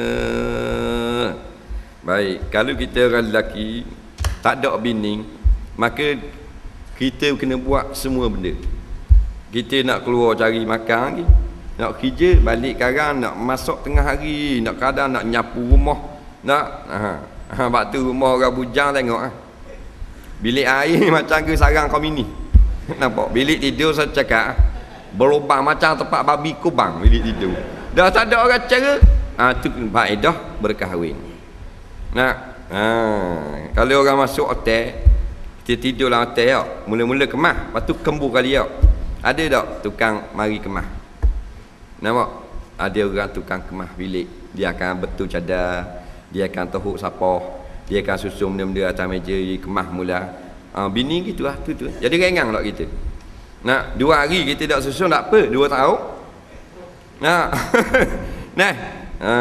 Baik, kalau kita orang lelaki tak ada bini, maka kita kena buat semua benda. Kita nak keluar cari makan lagi, nak kerja, balik kadang nak masuk tengah hari, nak kadang nak nyapu rumah, nak ha, ha waktu rumah orang bujang tengok ah. Bilik air macam ke sarang komini. Nampak? Bilik tidur saya cakap berlubang macam tempat babi kubang bilik tidur. Dah tak ada orang cara. Ah tu faedah berkahwin. Nak ha, kalau orang masuk hotel, kita tidur dalam hotel tak? Mula-mula kemah, lepas tu kembu kali tak? Ada tak tukang mari kemah? Nampak? Ada orang tukang kemah bilik. Dia akan betul cadar, dia akan tehuk sapah, dia akan susun benda-benda atas meja, dia kemah mula. Ha, bini gitu lah tu tu. Jadi rengang tak kita. Nak dua hari kita tak susun tak apa, dua tahun. Nah. Nah. Ha.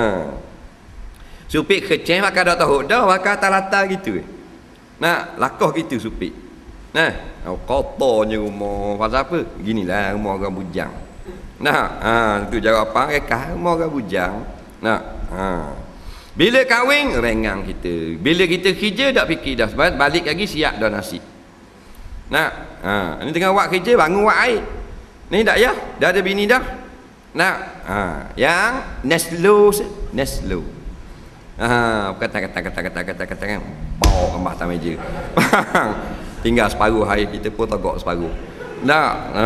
Supik kecil makan dak tehuk dah, makan atas-atas gitu. Nak lakoh gitu supik. Nah, oh, kotornya rumah. Pasal apa? Ginilah rumah orang bujang. Nah, ha, tu jawab apa? Rekah rumah orang bujang. Nah, ha. Bila kahwin rengang kita. Bila kita kerja tak fikir dah, sebab balik lagi siap dah nasi. Nah, ha, ni tengah buat kerja bangun buat air. Ni tak ya? Dah ada bini dah. Nah, ha, yang Neslo, Neslo. Ha, kata-kata kata-kata kata-kata kan bawa kembah atas meja. Tinggal separuh air kita pun tegak separuh. Nah, ha.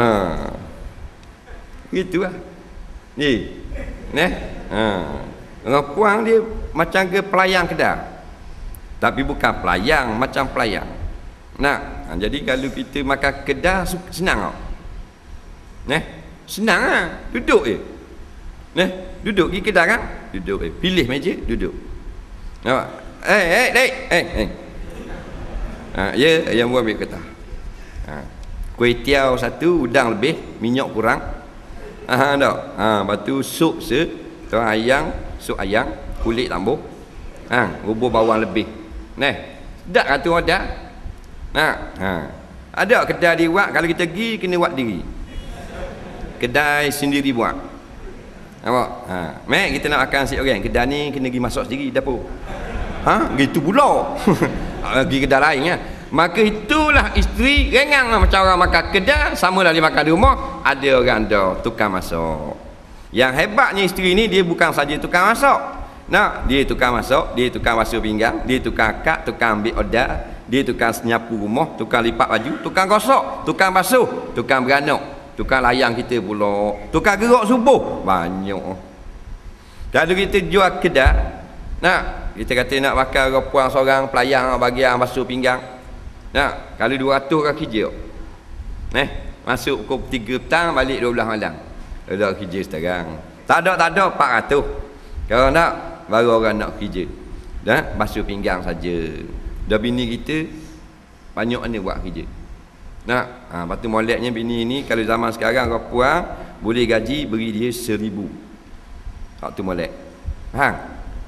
Gitulah. Ni. Neh. Ha. Orang puang dia macam ke pelayang kedai. Tapi bukan pelayang, macam pelayang. Nah, ha, jadi kalau kita makan kedai senang tak? Neh. Senang ah, duduk je. Neh, duduk pergi kedai kan? Duduk je. Pilih meja, duduk. Nampak? Eh, eh, dek. Eh, eh. Ha, ya, yang buat ambil kertas. Ha. Kuih tiaw satu, udang lebih, minyak kurang. Ha, tak? Ha, lepas tu sup se, tu ayam, sup ayam, kulit tambah. Ha, bubur bawang lebih. Neh, sedap kan tu ada? Nah, ha. Ada kedai dia buat, kalau kita pergi kena buat diri. Kedai sendiri buat. Nampak? Ha, mek kita nak makan si orang, kedai ni kena pergi masak sendiri dapur. Ha, gitu pula. Pergi kedai lain kan. Maka itulah isteri rengang lah macam orang makan kedai, sama lah dia makan di rumah, ada orang dah tukang masak. Yang hebatnya isteri ni dia bukan saja tukang masak. Nah, dia tukang masak, dia tukang basuh pinggang, dia tukang akak, tukang ambil order, dia tukang nyapu rumah, tukang lipat baju, tukang gosok, tukang basuh, tukang beranak, tukang layang kita pula, tukang gerak subuh, banyak. Kalau kita jual kedai, nah, kita kata nak bakar perempuan seorang pelayang bagi yang basuh pinggang. Nah, kalau dua ratus orang kerja. Eh, masuk pukul tiga petang, balik dua belas malam. Ada kerja sekarang. Tak ada, tak ada empat ratus. Kalau nak, baru orang nak kerja. Dah, basuh pinggang saja. Dah bini kita banyak mana buat kerja. Nah, ha, lepas tu moleknya bini ni kalau zaman sekarang orang puang boleh gaji beri dia seribu. Waktu molek. Faham?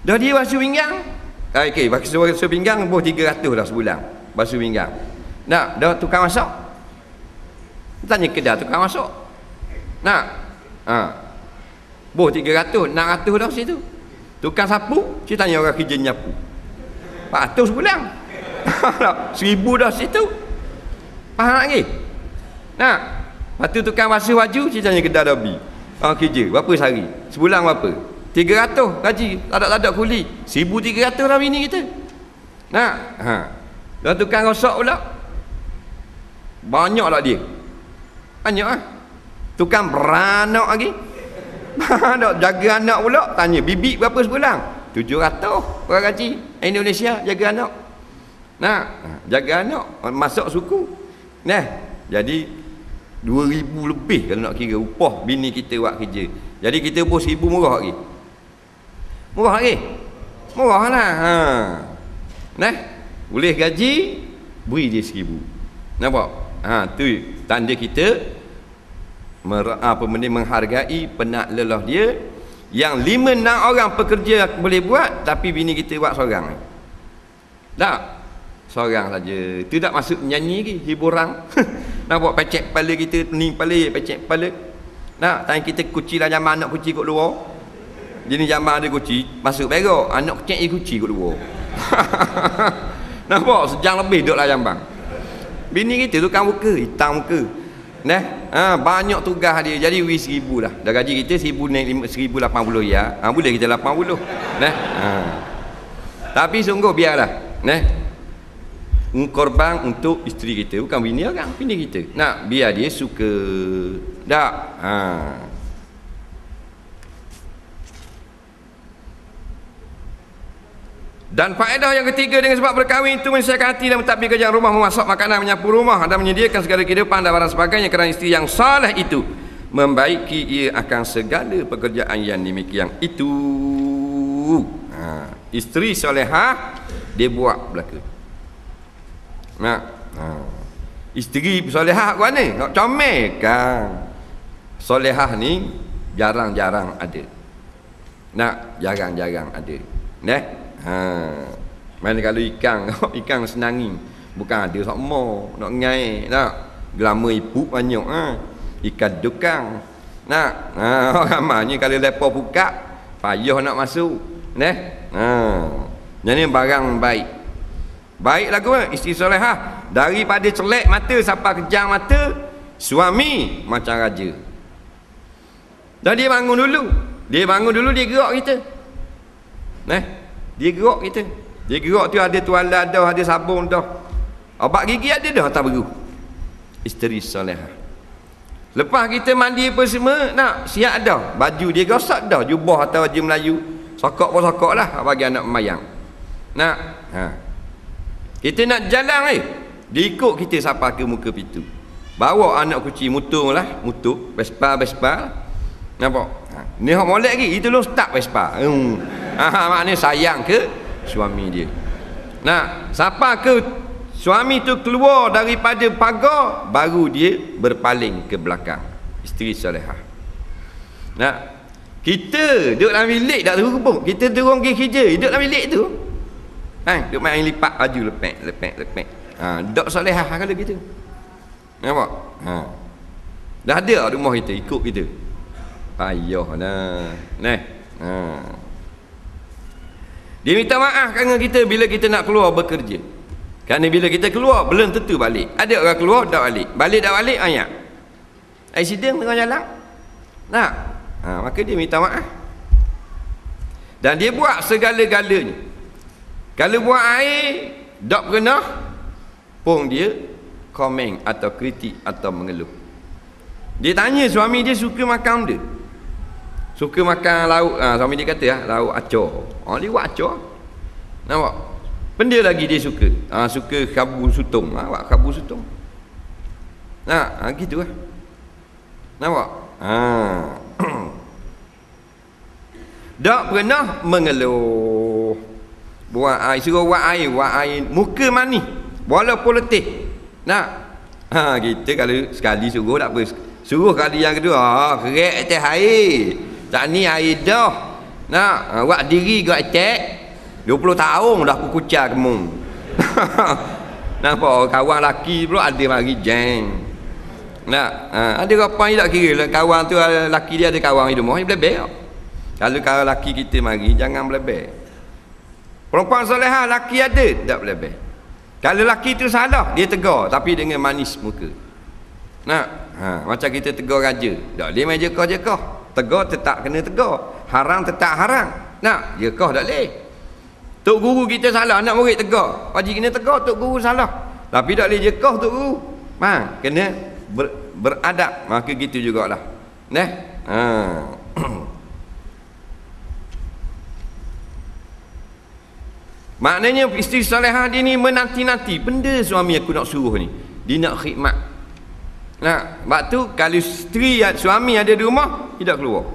Dah dia basuh pinggang. Ah, okey, basuh, basuh pinggang boh tiga ratus dah sebulan. Basuh pinggang. Nak, dah tukang masak. Tanya kedai tukang masak. Nak. Ha. Boh tiga ratus, enam ratus dah situ. Tukang sapu, saya tanya orang kerja nyapu. empat ratus sebulan. Seribu dah situ. Faham lagi? Nak. Lepas tu tukang basuh baju, saya tanya kedai Dabi. Ah, kerja, berapa sehari? Sebulan berapa? tiga ratus gaji, tak-tak kuli. seribu tiga ratus dah bini kita. Nak. Ha. Dan tukang rosak pula. Banyak lah dia. Banyak lah. Tukang beranak lagi. Nak jaga anak pula. Tanya, bibi berapa sebulan? tujuh ratus orang gaji Indonesia jaga anak. Nah, jaga anak masuk suku. Nah, jadi dua ribu lebih kalau nak kira upah bini kita buat kerja. Jadi kita pun seribu murah lagi. Murah lagi. Murah lah. Ha. Nah, boleh gaji, beri dia seribu. Nampak? Ha, tu tanda kita mer, apa benda menghargai penak lelah dia. Yang lima enam orang pekerja boleh buat, tapi bini kita buat seorang. Tak? Seorang saja. Itu tak masuk nyanyi lagi, hiburan. Nak buat pecek kepala kita, pening kepala, pecek kepala. Nak, tanya kita kuci lah zaman anak kuci kat luar. Jadi zaman ada kuci, masuk berak. Anak kecil dia kuci kat luar. Nampak? Sejam lebih duduk lah jambang. Bini kita tukang muka, hitam muka. Nah, ha, banyak tugas dia. Jadi wis seribu lah. Dah gaji kita seribu naik seribu lapan puluh ya. Ha, boleh kita lapan puluh. Nah. Ha. Tapi sungguh biarlah. Nah. Korban untuk isteri kita, bukan bini orang, bini kita. Nak biar dia suka. Tak. Ha. Dan faedah yang ketiga dengan sebab berkahwin itu menyelesaikan hati dan mentadbir kerjaan rumah, memasak makanan, menyapu rumah dan menyediakan segala kehidupan dan barang sebagainya. Kerana isteri yang saleh itu membaiki ia akan segala pekerjaan yang demikian itu. Ha. Isteri solehah dia buat belaka. Nah, ha. Isteri solehah kat mana? Nak comel kan. Solehah ni jarang-jarang ada. Nak jarang-jarang ada. Nah. Ha. Mana kalau ikan, ikan senangi. Bukan ada sama nak ngai, nak gelama ibu banyak ha. Ikan dukang. Nak. Ha, ramanya kalau lepas buka, payah nak masuk. Neh. Ha. Jadi barang baik. Baik lagu isteri solehah daripada celek mata sampai kejang mata, suami macam raja. Dan dia bangun dulu. Dia bangun dulu dia gerak kita. Neh. Dia gerak kita. Dia gerak tu ada tuala dah, ada sabun dah. Obat gigi ada dah tak beru. Isteri solehah. Lepas kita mandi apa semua, nak siap dah. Baju dia gosok dah, jubah atau baju Melayu. Sokok pun sokok lah bagi anak memayang. Nak. Ha. Kita nak jalan eh. Dia ikut kita sampai ke muka pintu. Bawa anak kucing mutung lah, mutung, Vespa, Vespa. Nampak? Ha. Ni hak molek lagi, itu belum start Vespa. Hmm. Ha, maknanya sayang ke suami dia. Nah, siapa ke suami tu keluar daripada pagar, baru dia berpaling ke belakang. Isteri solehah. Nah, kita duduk dalam bilik tak tahu pun. Kita turun pergi kerja, duduk dalam bilik tu. Ha, duduk main lipat baju lepek, lepek, lepek. Ha, duduk solehah kalau gitu. Nampak? Ha. Dah ada rumah kita ikut kita. Payahlah. Nah. Ha. Dia minta maaf kerana kita bila kita nak keluar bekerja. Kerana bila kita keluar belum tentu balik. Ada orang keluar tak balik. Balik tak balik ayat. Accident tengah jalan. Nak. Ha, maka dia minta maaf. Dan dia buat segala-galanya. Kalau buat air tak pernah pun dia komen atau kritik atau mengeluh. Dia tanya suami dia suka makan dia. Suka makan lauk, ha, suami dia kata lah, lauk acor. Oh, dia buat acor. Nampak? Benda lagi dia suka. Ha, suka kabu sutong. Ha, buat kabu sutong. Nah, ha, gitu lah. Nampak? Ha. Tak pernah mengeluh. Buat air, suruh buat air, buat air muka mani. Walaupun letih. Nak? Ha, kita kalau sekali suruh tak apa. Suruh kali yang kedua, ah, kerek atas air. Tak ni air dah. Nah, uh, buat diri gak attack dua puluh tahun dah aku kucar kemung. Nampak kawan laki pula ada mari jeng. Nah, uh, ada apa ni tak kira lah kawan tu laki dia ada kawan hidup mau belebel. Kalau kalau laki kita mari jangan belebel. Perempuan solehah laki ada tak belebel. Kalau laki tu salah dia tegur tapi dengan manis muka. Nah, ha, macam kita tegur raja. Tak boleh main jekah-jekah. Tegur tetap kena tegur. Haram tetap haram. Nah, jekah tak boleh. Tok guru kita salah, anak murid tegur. Wajib kena tegur tok guru salah. Tapi tak boleh jekah tok guru. Ha, kena ber, beradab. Maka gitu jugalah. Nah. Ha. Maknanya isteri solehah dia ni menanti-nanti benda suami aku nak suruh ni. Dia nak khidmat. Nah, sebab tu kalau isteri suami ada di rumah, tidak keluar.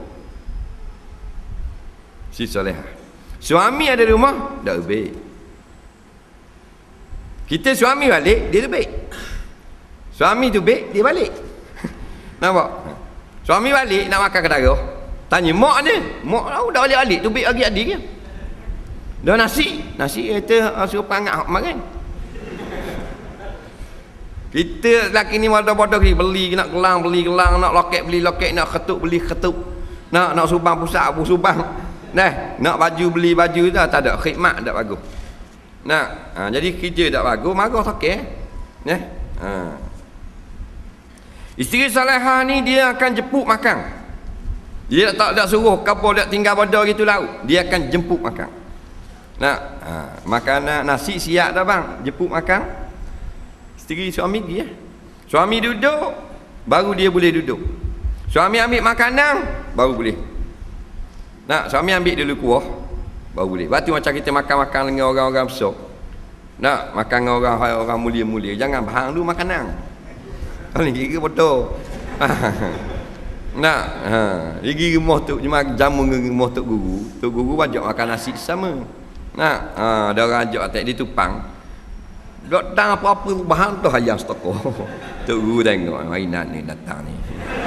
Si solehah. Suami ada di rumah, tak baik. Kita suami balik, dia baik. Suami tu baik, dia balik. Nampak? Suami balik nak makan kedara. Tanya mak ni, mak tahu dah balik-balik tu baik lagi adik dia. Dah nasi, nasi kata suruh pangat makan. Kita lelaki ni bodoh-bodoh beli nak gelang beli gelang, nak loket beli loket, nak ketuk beli ketuk, nak nak subang pusat apa subang. Nah, nak baju beli baju dah tak ada khidmat tak bagus. Nah, ha, jadi kerja tak bagus, marah okey. Nah. Ha. Isteri solehah ni dia akan jemput makan. Dia tak tak suruh kapal dak tinggal bodoh gitu lauk. Dia akan jemput makan. Nah, ha, makanan nasi siap dah bang, jemput makan. Isteri suami dia. Suami duduk, baru dia boleh duduk. Suami ambil makanan, baru boleh. Nah, suami ambil dulu kuah, baru boleh. Lepas tu macam kita makan-makan dengan orang-orang besar. Nak makan dengan orang orang mulia-mulia, jangan bahang dulu makanan. Kalau ni kira bodoh. Nak, ha, gigi gemah tu cuma jamu dengan gemah tok guru. Tok guru wajib makan nasi sama. Nak, ha, ada orang ajak atas dia tupang. Dok tang apa-apa bahan tu hayang stoko. Tok guru tengok mainan ni datang ni.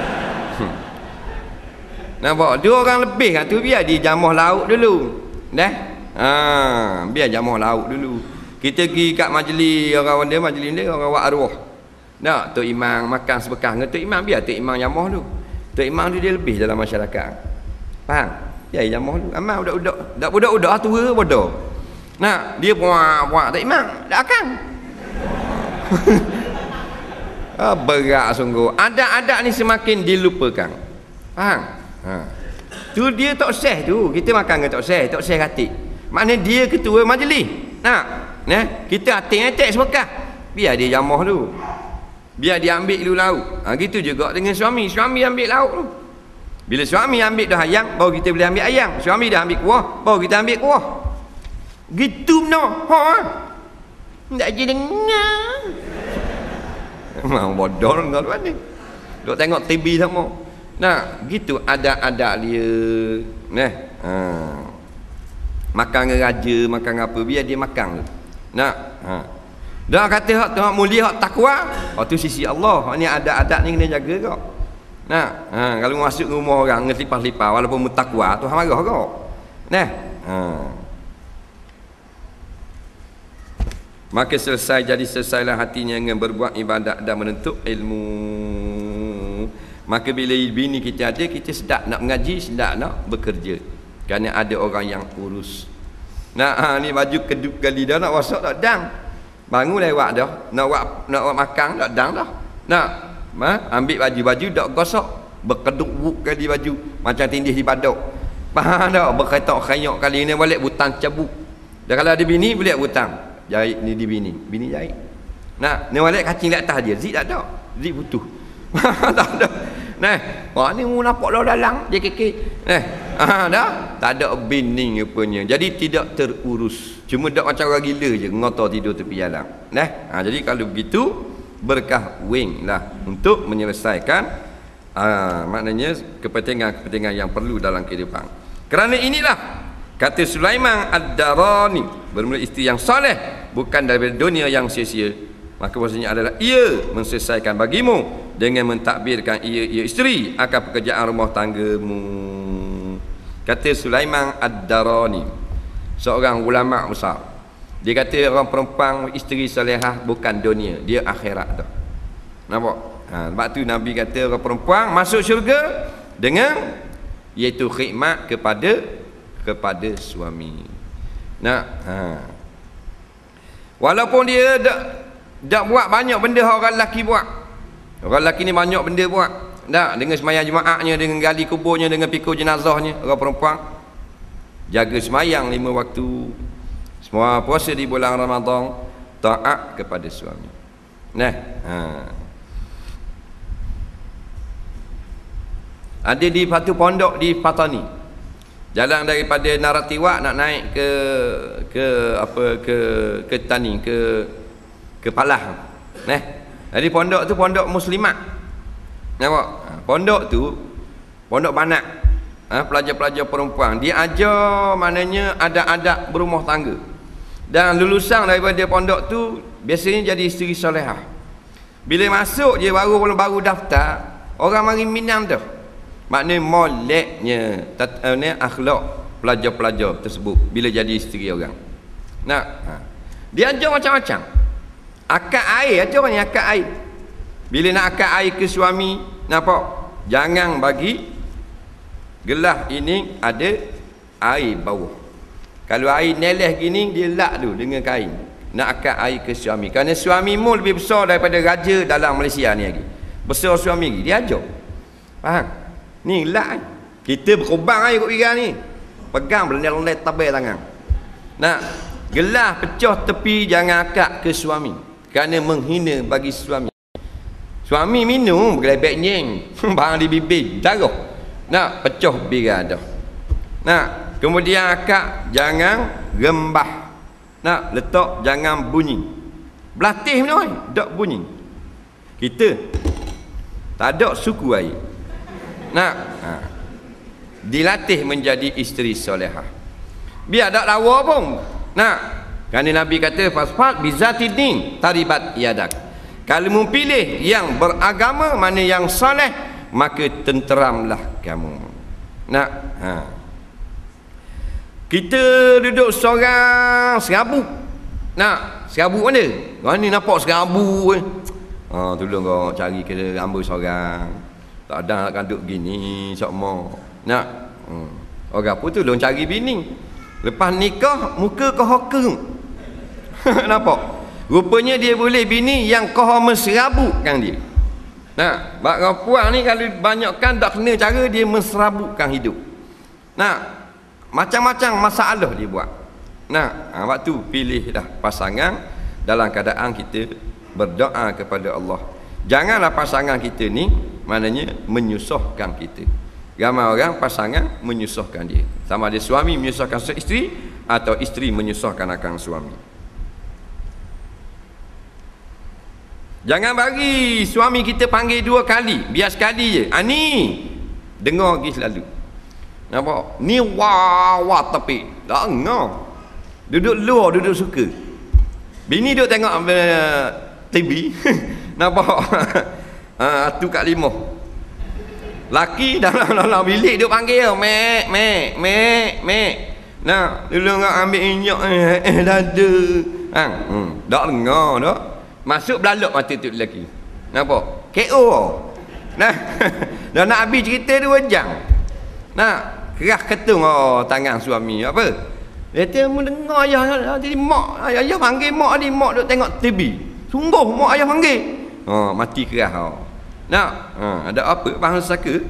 Nampak dua orang lebih kan tu biar dia jamah lauk dulu. Dah. Ha, biar jamah lauk dulu. Kita pergi kat majlis orang dia majlis dia orang wak arwah. Nak tok imam makan sebekah dengan tok imam biar tok imam jamah dulu. Tok imam tu dia lebih dalam masyarakat. Faham? Ya jamah dulu. Amal budak-budak, dak budak-budak tua bodoh. Nak dia puak-puak tok imam dak akan. Ah, berat sungguh. Adat-adat ni semakin dilupakan. Faham? Ha. Tu dia tok seh tu, kita makan dengan tok seh, tok seh katik. Maknanya dia ketua majlis. Nak, nah, kita atik-atik sebekah. Biar dia jamah dulu. Biar dia ambil dulu lauk. Ha, gitu juga dengan suami. Suami ambil lauk tu. Bila suami ambil dah ayam, baru kita boleh ambil ayam. Suami dah ambil kuah, baru kita ambil kuah. Gitu no. Ha. Tak je dengar. Memang bodoh dengan tuan ni. Duk tengok T V sama. Nah, gitu ada-ada dia. Nah, ha. Makan dengan raja, makan apa biar dia makan tu. Nah, ha. Dah kata hak tu hak mulia, hak takwa, hak tu sisi Allah. Hak ni adat-adat ni kena jaga kau. Nah, ha. Kalau masuk rumah orang ngelipah-lipah walaupun mutakwa tu hang marah kau. Nah, ha. Maka selesai jadi selesailah hatinya dengan berbuat ibadat dan menuntut ilmu. Maka bila bini kita ada, kita sedap nak mengaji, sedap nak bekerja. Kerana ada orang yang urus. Nah, ha, ni baju keduk kali dah nak wasak tak dang. Bangun lewat dah, nak wak nak wak makan tak dang dah. Nak, ha, ambil baju-baju dak gosok, berkeduk wuk kali baju macam tindih di badok. Faham tak? Berketok khayok kali ni balik butang cabuk. Dan kalau ada bini boleh butang. Jahit ni di bini, bini jahit. Nah, ni balik kacing di atas dia, zip tak ada. Zip butuh. Tak ada. Nah, wah ni mu nampak lah dalam J K K. Nah, ah dah tak ada bini rupanya. Jadi tidak terurus. Cuma dak macam orang gila je ngotor tidur tepi jalan. Nah, ha, jadi kalau begitu berkah wing lah untuk menyelesaikan ah, maknanya kepentingan-kepentingan yang perlu dalam kehidupan. Kerana inilah kata Sulaiman Ad-Darani, bermula isteri yang soleh bukan daripada dunia yang sia-sia. Maka maksudnya adalah ia menselesaikan bagimu dengan mentadbirkan ia ia isteri akan pekerjaan rumah tanggamu. Kata Sulaiman Ad-Darani, seorang ulama besar. Dia kata orang perempuan isteri salihah bukan dunia, dia akhirat tu. Nampak? Ha, sebab tu Nabi kata orang perempuan masuk syurga dengan iaitu khidmat kepada kepada suami. Nah, ha. Walaupun dia tak tak buat banyak benda orang lelaki buat. Orang lelaki ni banyak benda buat. Tak, dengan sembahyang Jumaatnya, dengan gali kuburnya, dengan pikul jenazahnya. Orang perempuan jaga sembahyang lima waktu, semua puasa di bulan Ramadan, taat kepada suami. Nah, ha. Ada di satu pondok di Patani. Jalan daripada Naratiwak nak naik ke ke apa ke ke Tani ke ke Palah. Nah, jadi pondok tu pondok muslimat. Nampak? Pondok tu pondok banak. Ha, pelajar-pelajar perempuan. Dia ajar maknanya adab-adab berumah tangga. Dan lulusan daripada pondok tu biasanya jadi isteri solehah. Bila masuk je baru baru daftar, orang mari minang tu. Maknanya moleknya tatanya akhlak pelajar-pelajar tersebut bila jadi isteri orang. Nah, ha. Dia ajar macam-macam. Akad air, ajar ni akad air. Bila nak akad air ke suami, nampak? Jangan bagi gelas ini ada air bawah. Kalau air neleh gini, dia lak dulu dengan kain. Nak akad air ke suami. Kerana suamimu lebih besar daripada raja dalam Malaysia ni lagi. Besar suami lagi. Dia ajar. Faham? Ni lak. Kita berkubang air kot pikiran ni. Pegang belendel-belendel tabir tangan. Nak gelas pecah tepi, jangan akad ke suami. Kerana menghina bagi suami. Suami minum gelebek nyeng. Barang di bibir. Darah. Nak pecah bira dah. Nak kemudian akad jangan rembah. Nak letak jangan bunyi. Belatih ni oi, dak bunyi. Kita tak ada suku air. Nak ha. Dilatih menjadi isteri solehah. Biar tak lawa pun. Nak kerana Nabi kata fasfat bizatidin taribat yadak. Kalau mu pilih yang beragama, mana yang soleh, maka tenteramlah kamu. Nak ha. Kita duduk seorang serabut. Nak serabut mana? Kau ni nampak serabut eh. Ha, tolong kau cari ke hamba seorang. Tak ada nak duduk gini sokmo. Nak hmm. Orang apa tolong cari bini. Lepas nikah muka kau hokem. Nampak? Rupanya dia boleh bini yang kau menserabutkan dia. Nah, bak perempuan ni kalau banyakkan tak kena cara dia menserabutkan hidup. Nah, macam-macam masalah dia buat. Nah, ha, waktu pilih dah pasangan dalam keadaan kita berdoa kepada Allah. Janganlah pasangan kita ni maknanya menyusahkan kita. Ramai orang pasangan menyusahkan dia. Sama ada suami menyusahkan isteri atau isteri menyusahkan akan suami. Jangan bagi suami kita panggil dua kali, biar sekali je. Ani dengar lagi selalu. Nampak? Ni wah wah tapi tak ngau. Duduk luar, duduk suka. Bini duduk tengok uh, T V. Nampak? Ah, tu kat lima. Laki dalam dalam bilik duduk panggil, mek mek mek mek. Nah, dulu ngak ambil minyak eh, eh dada. Ha, hmm, dak dengar dak. Masuk belalak mata tu lelaki. Nampak? K O. Nah, dah nak habis cerita dua jam. Nah, kerah ketung oh tangan suami apa? Dia kata mu dengar ayah jadi mak ayah, ayah panggil mak ni, mak duk tengok T V. Sungguh mak ayah panggil. Oh, mati kerah oh. Nah, ha, ada apa bahasa ke?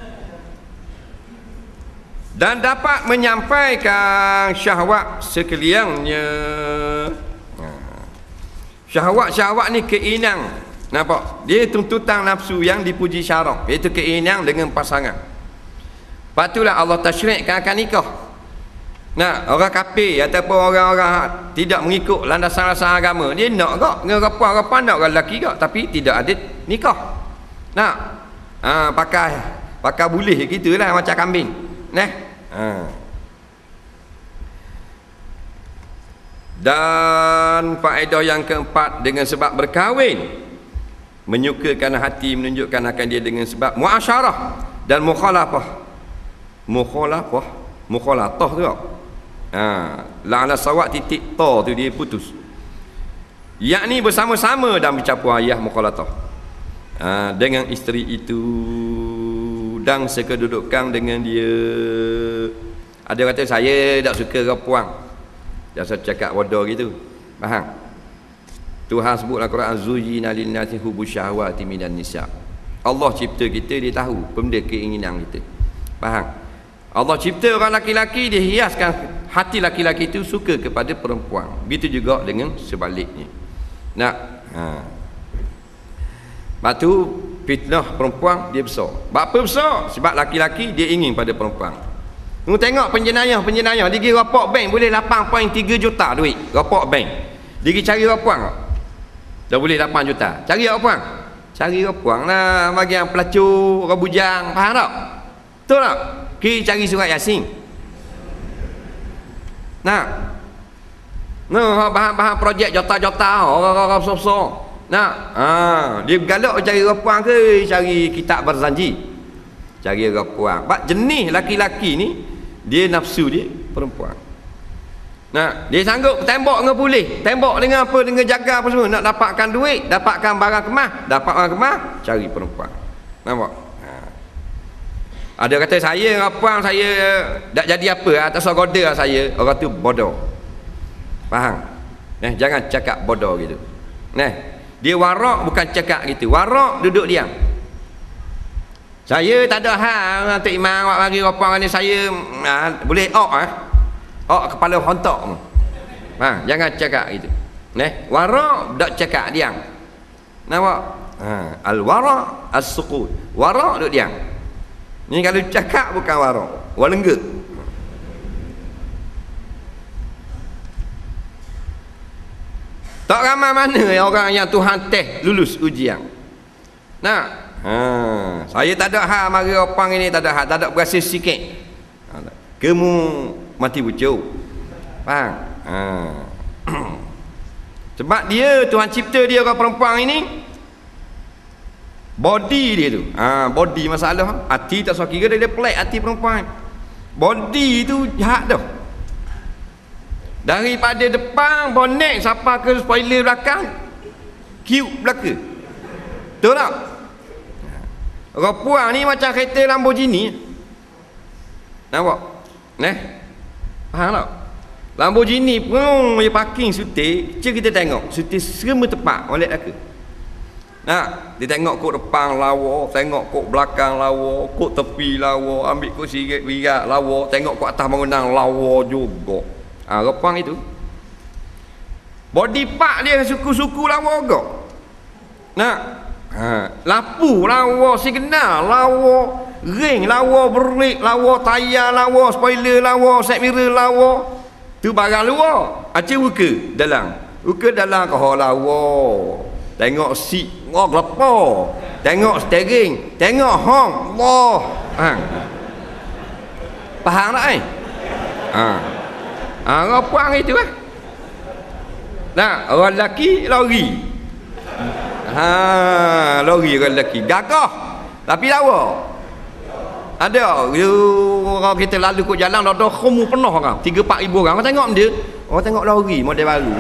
Dan dapat menyampaikan syahwat sekaliannya. Syahwat-syahwat ni keinginan. Nampak? Dia tuntutan nafsu yang dipuji syarak, iaitu keinginan dengan pasangan. Patulah Allah tasyrikkan akan nikah. Nah, orang kafir ataupun orang-orang tidak mengikut landasan-landasan agama, dia nak kak dengan rapuan-rapuan, nak orang lelaki kak, tapi tidak ada nikah. Nah, ha, pakai pakai boleh gitulah macam kambing. Nah, ha. Dan faedah yang keempat, dengan sebab berkahwin menyukakan hati, menunjukkan akan dia dengan sebab muasyarah dan mukhalafah. Mukhalafah mukhalatah tu. Ha, la ala sawat titik ta tu dia putus. Yakni bersama-sama dalam bercampur ayah mukhalatah. Ha, dengan isteri itu dan sekedudukan dengan dia. Ada kata saya tak suka kau puang. Jangan cakap bodoh gitu. Faham? Tuhan sebut dalam Quran zuyyina lin-nasi hubbush syahawati minan nisa. Allah cipta kita, dia tahu benda keinginan kita. Faham? Allah cipta orang laki-laki, dia hiaskan hati laki-laki itu suka kepada perempuan. Begitu juga dengan sebaliknya. Nak ha. Sebab tu fitnah perempuan dia besar. Sebab apa besar? Sebab laki-laki dia ingin pada perempuan. Tengok tengok penjenayah-penjenayah dia pergi rapok bank boleh lapan perpuluhan tiga juta duit. Rapok bank. Dia pergi cari perempuan. Dah boleh lapan juta. Cari perempuan. Cari perempuan lah bagi yang pelacur, orang bujang, faham tak? Betul tak? Pergi cari surat Yasin. Nah. Nah, bahan-bahan projek jota-jota orang-orang besar-besar. Nah, ha, dia galak cari perempuan ke cari kitab berzanji? Cari perempuan. Sebab jenis laki-laki ni dia nafsu dia perempuan. Nah, dia sanggup tembok dengan polis, tembok dengan apa, dengan jaga apa semua nak dapatkan duit, dapatkan barang kemas, dapat barang kemas, cari perempuan. Nampak? Ha. Ada kata saya perempuan saya tak jadi apa atas goda saya, orang tu bodoh. Faham? Nah, jangan cakap bodoh gitu. Nah, dia warak bukan cakap gitu. Warak duduk diam. Saya tak ada hal Tok Imam awak bagi perempuan ni saya ha, boleh ok ah. Ok kepala hontok. Ha, jangan cakap gitu. Nah, warak dak cakap diam. Nampak? Ha, al-wara' as-sukut. Warak duduk diam. Ni kalau cakap bukan warak, walenggek. Tak ramai mana orang yang Tuhan teh lulus ujian. Nah, ha, saya tak ada hak mari orang ini, tak ada hak, tak ada berasa sikit. Kamu mati bucuk. Faham? Ha. Sebab dia Tuhan cipta dia orang perempuan ini body dia tu. Ha, body masalah. Hati tak sok kira dia pelik hati perempuan. Body tu jahat dah. Daripada depan bonek sampai ke spoiler belakang cube belakang. Betul tak? Orang puang ni macam kereta Lamborghini. Nampak? Nah. Faham tak? Lamborghini pun dia parking sutik, je kita tengok sutik semua tepat molek aku. Nah, dia tengok kok depan lawa, tengok kok belakang lawa, kok tepi lawa, ambil kok sirat virat lawa, tengok kok atas bangunan lawa juga. Ha, repang itu body part dia suku-suku lawa gak. Nah, ha, lampu lawa signal lawa, ring lawa, brake lawa, tayar lawa, spoiler lawa, side mirror lawa. Tu barang luar. Acik uka dalam. Uka dalam kau lawa. Tengok seat ngok lepo. Tengok steering, tengok hong. Allah. Ha. Faham tak eh? Ha. Ha, orang puang itu lah. Nah, orang lelaki lori. Ha, lori orang lelaki. Gagah. Tapi lawa. Ada. Orang kita lalu kot jalan, ada khumur penuh orang. tiga empat ribu orang. Orang tengok dia. Orang tengok lori model baru.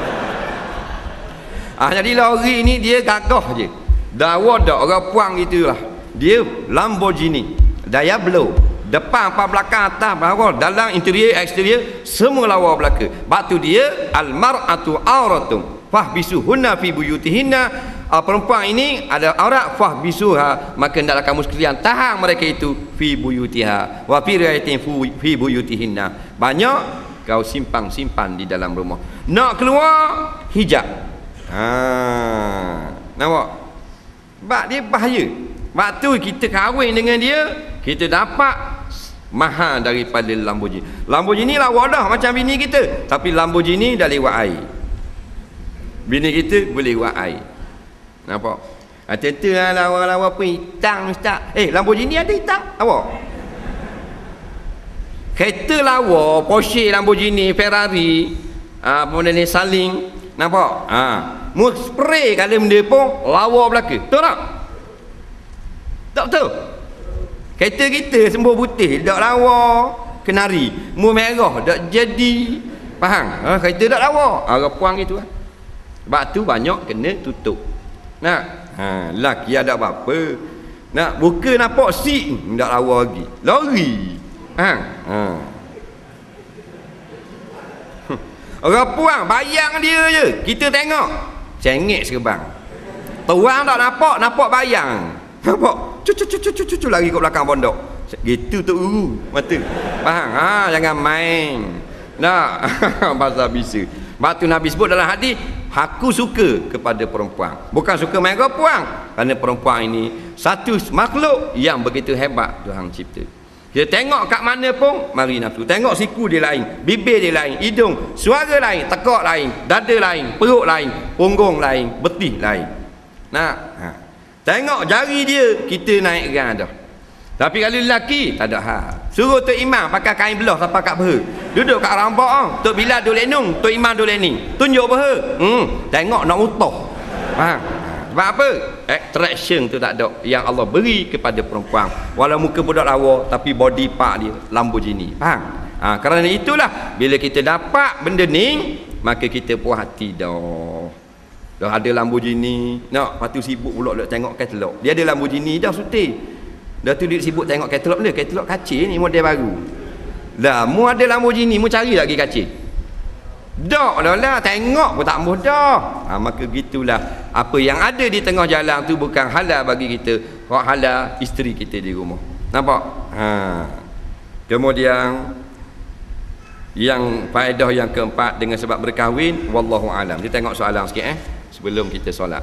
Ah, jadi lori ni dia gagah je. Dawa dak orang puang itulah. Dia Lamborghini. Daya blow. Depan, apa belakang, atas, bawah, dalam, interior, eksterior, semua lawa belaka. Batu dia al-mar'atu auratum fahbisuhunna fi buyutihinna. Uh, perempuan ini ada aurat, fahbisuha, maka hendaklah kamu sekalian tahan mereka itu fi buyutiha wa fi riayatin fi buyutihinna. Banyak kau simpan-simpan di dalam rumah. Nak keluar hijab. Ha, nampak? Sebab dia bahaya. Waktu kita kahwin dengan dia, kita dapat mahal daripada Lamborghini. Lamborghini lah wadah macam bini kita, tapi Lamborghini dah lewat air. Bini kita boleh lewat air. Nampak? Hati-hati lah lawa-lawa pun hitam ustaz. Eh, Lamborghini ada hitam awak? Kereta lawa, Porsche, Lamborghini, Ferrari, ah, benda ni saling. Nampak? Ha, mu spray kalau benda pun lawa belaka. Betul tak? Tak betul? Kereta kita sembuh putih, tak lawa. kenari. Mu merah dak jadi. Faham? Ha, kita dak lawa. Orang puang gitu lah. Sebab tu banyak kena tutup. Nak? Ha, laki ada apa-apa. Nak buka nampak sik dak lawa lagi. Lari. Ha. Ha. Orang puang bayang dia je. Kita tengok. Cengek serbang. Tuang tak nampak, nampak bayang. Nampak? Cucu cucu cucu cucu lari kat belakang pondok. Gitu tu uru mata. Faham? Ha, jangan main. Nak bahasa bisa. Batu Nabi sebut dalam hadis, aku suka kepada perempuan. Bukan suka main perempuan. Kerana perempuan ini satu makhluk yang begitu hebat Tuhan cipta. Kita tengok kat mana pun mari nafsu. Tengok siku dia lain, bibir dia lain, hidung, suara lain, tekak lain, dada lain, perut lain, punggung lain, betih lain. Nah, ha. Tengok jari dia, kita naik gang dah. Tapi kalau lelaki tak ada hal. Suruh Tok Imam pakai kain belah sampai kat peha. Duduk kat rambut ah. Tok Bilal duk lenung, Tok Imam duk lening. Tunjuk peha. Hmm, tengok nak utuh. Faham? Sebab apa? Attraction tu tak ada yang Allah beri kepada perempuan. Walau muka budak lawa tapi body part dia Lamborghini. Faham? Ha, kerana itulah bila kita dapat benda ni, maka kita puas hati dah. Dah ada Lamborghini, nak patu sibuk pula nak tengok katalog. Dia ada Lamborghini dah suti. Dah tu dia sibuk tengok katalog dia, katalog kacir ni model baru. Lah, mu ada Lamborghini, mu cari lagi kacir. Dak dah lah, tengok pun tak mudah. Ha, maka gitulah apa yang ada di tengah jalan tu bukan halal bagi kita, hak halal isteri kita di rumah. Nampak? Ha. Kemudian yang faedah yang keempat dengan sebab berkahwin, wallahu alam. Kita tengok soalan sikit eh sebelum kita solat.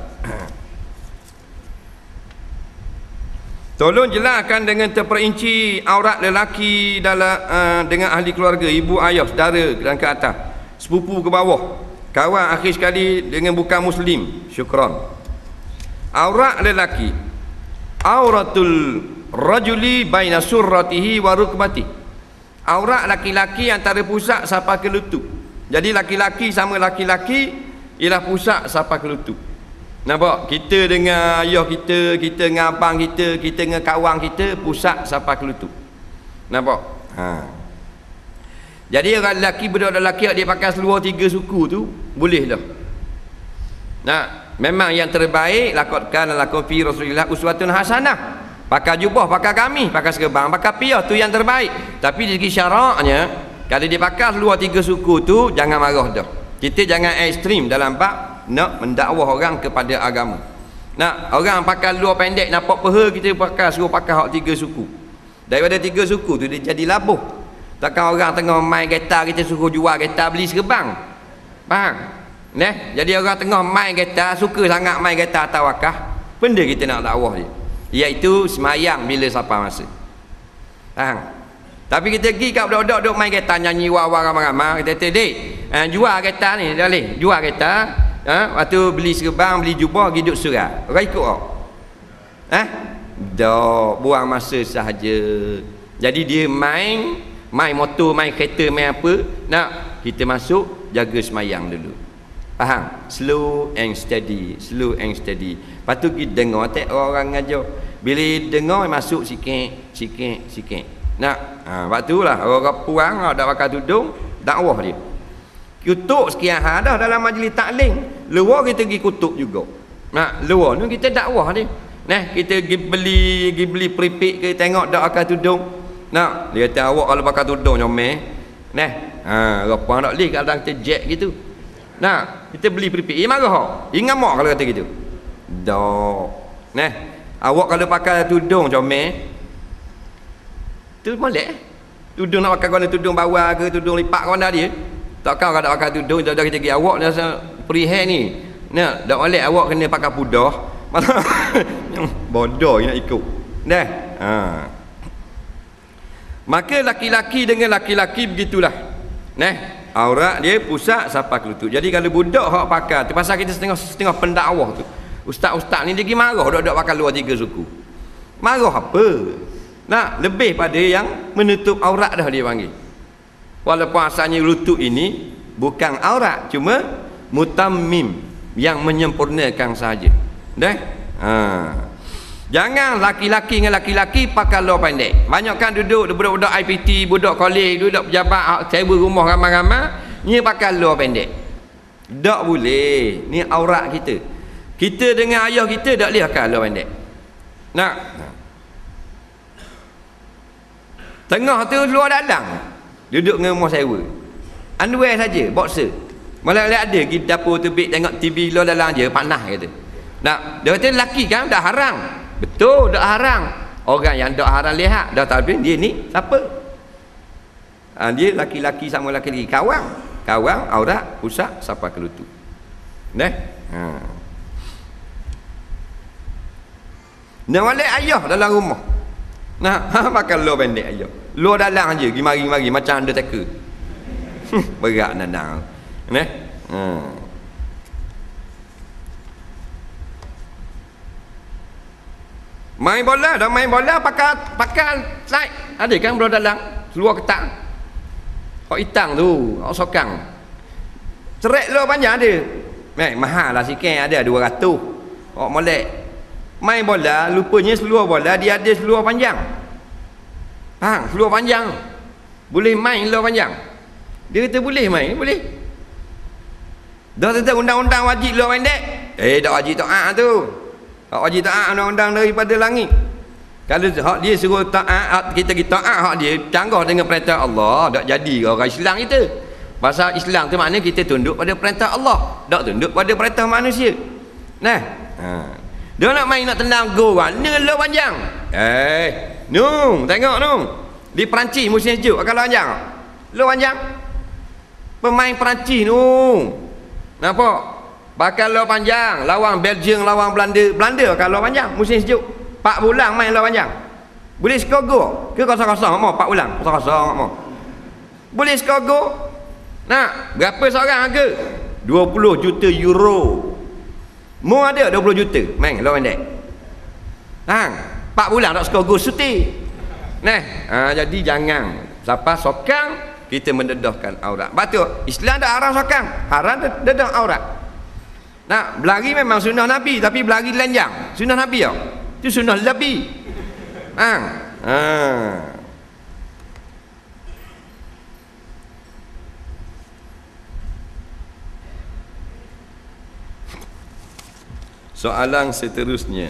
Tolong jelaskan dengan terperinci aurat lelaki dalam uh, dengan ahli keluarga, ibu, ayah, saudara dan ke atas, sepupu ke bawah, kawan akhir sekali dengan bukan muslim. Syukran. Aurat lelaki, auratul rajuli baina surratihi wa rukbati. Aurat laki-laki antara pusat sampai ke lutut. Jadi laki-laki sama laki-laki ialah pusat sampai ke lutut. Nampak? Kita dengan ayah kita, kita dengan abang kita, kita dengan kawan kita, pusat sampai ke lutut. Nampak? Ha. Jadi orang lelaki, budak lelaki dia pakai seluar tiga suku tu, boleh dah. Nah, memang yang terbaik lakotkan lakum fi Rasulillah uswatun hasanah. Pakai jubah, pakai gamis, pakai serban, pakai piyah, tu yang terbaik. Tapi dari segi syaraknya, kalau dia pakai seluar tiga suku tu, jangan marah dah. Kita jangan ekstrim dalam bab nak mendakwah orang kepada agama. Nak orang pakai luar pendek nampak peha, kita pakai suruh pakai hak tiga suku. Daripada tiga suku tu dia jadi labuh. Takkan orang tengah main kereta kita suruh jual kereta beli serban. Faham? Neh, jadi orang tengah main kereta, suka sangat main kereta atas wakaf. Benda kita nak dakwah dia, iaitu semayang bila siapa masa. Faham? Tapi kita pergi kat budak-budak duk main kereta nyanyi wah-wah ramai-ramai, kita kata, "Dek, eh, jual kereta ni, dah boleh. Jual kereta." Ha, waktu beli serban, beli jubah, pergi duduk surat. Orang ikut tak? Eh? Dah, buang masa sahaja. Jadi dia main, main motor, main kereta, main apa, nak kita masuk, jaga semayang dulu. Faham? Slow and steady, slow and steady. Lepas tu kita dengar, tak orang ngajar. Bila dengar, masuk sikit, sikit, sikit. Nak? Ha, waktu tu lah, orang puang, dah pakai tudung, dakwah dia. Kutuk sekian hal dah dalam majlis taklim. Luar kita pergi kutuk juga. Nak, luar ni kita dakwah dia. Nah, kita pergi beli, pergi beli pripik ke, tengok dak pakai tudung. Nak, dia kata awak kalau pakai tudung comel. Nah, ha, rapang tak boleh kalau kita jack gitu. Nah, kita beli pripik. Eh marah. Eh ngamak kalau kata gitu. Dak. Nah, awak kalau pakai tudung comel, tu molek. Tudung nak pakai guna tudung bawah ke, tudung lipat guna dia. Takkan kalau pakai tudung, dah kita pergi awak dah free hair ni. Nak, dak molek awak kena pakai pudah. Bodoh nak ikut. Dah. Ha. Maka laki-laki dengan laki-laki begitulah. Nah, aurat dia pusat sampai ke lutut. Jadi kalau budak hak pakai, tu pasal kita setengah setengah pendakwah tu. Ustaz-ustaz ni dia pergi marah dak-dak pakai luar tiga suku. Marah apa? Nak, lebih pada yang menutup aurat dah dia panggil. Walaupun asalnya lutut ini bukan aurat, cuma mutammim yang menyempurnakan sahaja. Dah? Ha. Jangan laki-laki dengan laki-laki pakai luar pendek. Banyak kan duduk budak-budak I P T, budak kolej, budak pejabat, sewa rumah ramai-ramai, ni pakai luar pendek. Tak boleh. Ni aurat kita. Kita dengan ayah kita tak boleh pakai luar pendek. Nak? Tengah tu luar dalam. Duduk dengan rumah sewa. Underwear saja, boxer. Malah ada pergi dapur terbit tengok T V luar dalam je, panas kata. Nak, dia kata lelaki kan dah haram. Betul, dah haram. Orang yang dah haram lihat, dah tahu dia ni siapa? Ha, dia laki-laki sama laki-laki, kawan. Kawan, aurat, pusat, sampai ke lutut. Nah. Ha. Nak balik ayah dalam rumah. Nah, ha, makan luar pendek ayah. Luar dalam je, pergi mari-mari macam undertaker. Berat nanang. Nah. Ha. Main bola, dah main bola pakai pakai slide. Ada kan bola dalam, luar ketat. Hak hitam tu, hak sokang. Cerak luar panjang ada. Meh, mahal lah sikit, ada dua ratus. Hak molek. Main bola, lupanya seluar bola dia ada seluar panjang. Faham? Seluar panjang. Boleh main seluar panjang. Dia kata boleh main, boleh. Dah tentu undang-undang wajib luar pendek. Eh, dak wajib taat tu. Hak wajib taat undang-undang daripada langit. Kalau hak dia suruh taat, kita kita taat hak dia canggah dengan perintah Allah, tak jadi orang Islam kita. Pasal Islam tu maknanya kita tunduk pada perintah Allah, tak tunduk pada perintah manusia. Nah, ha. Dia nak main nak tendang gol kan, dengan luar panjang. Eh, Nung, tengok Nung. Di Perancis musim sejuk akan luar panjang. Luar panjang. Pemain Perancis Nung. Nampak? Bakal luar panjang, lawan Belgium, lawan Belanda. Belanda akan luar panjang musim sejuk. empat bulan main luar panjang. Boleh skor gol ke kosong-kosong mau empat bulan kosong-kosong mau. Boleh skor gol. Nak, berapa seorang harga? dua puluh juta euro. Mau ada dua puluh juta main luar pendek. Hang, empat bulan tak skor gol suti. Nah, ha, jadi jangan siapa sokang kita mendedahkan aurat. Betul, Islam dah haram sokang, haram dedah aurat. Nah, berlari memang sunnah Nabi, tapi berlari telanjang. Sunnah Nabi tau. Itu sunnah Nabi. Ha. Ha. Soalan seterusnya.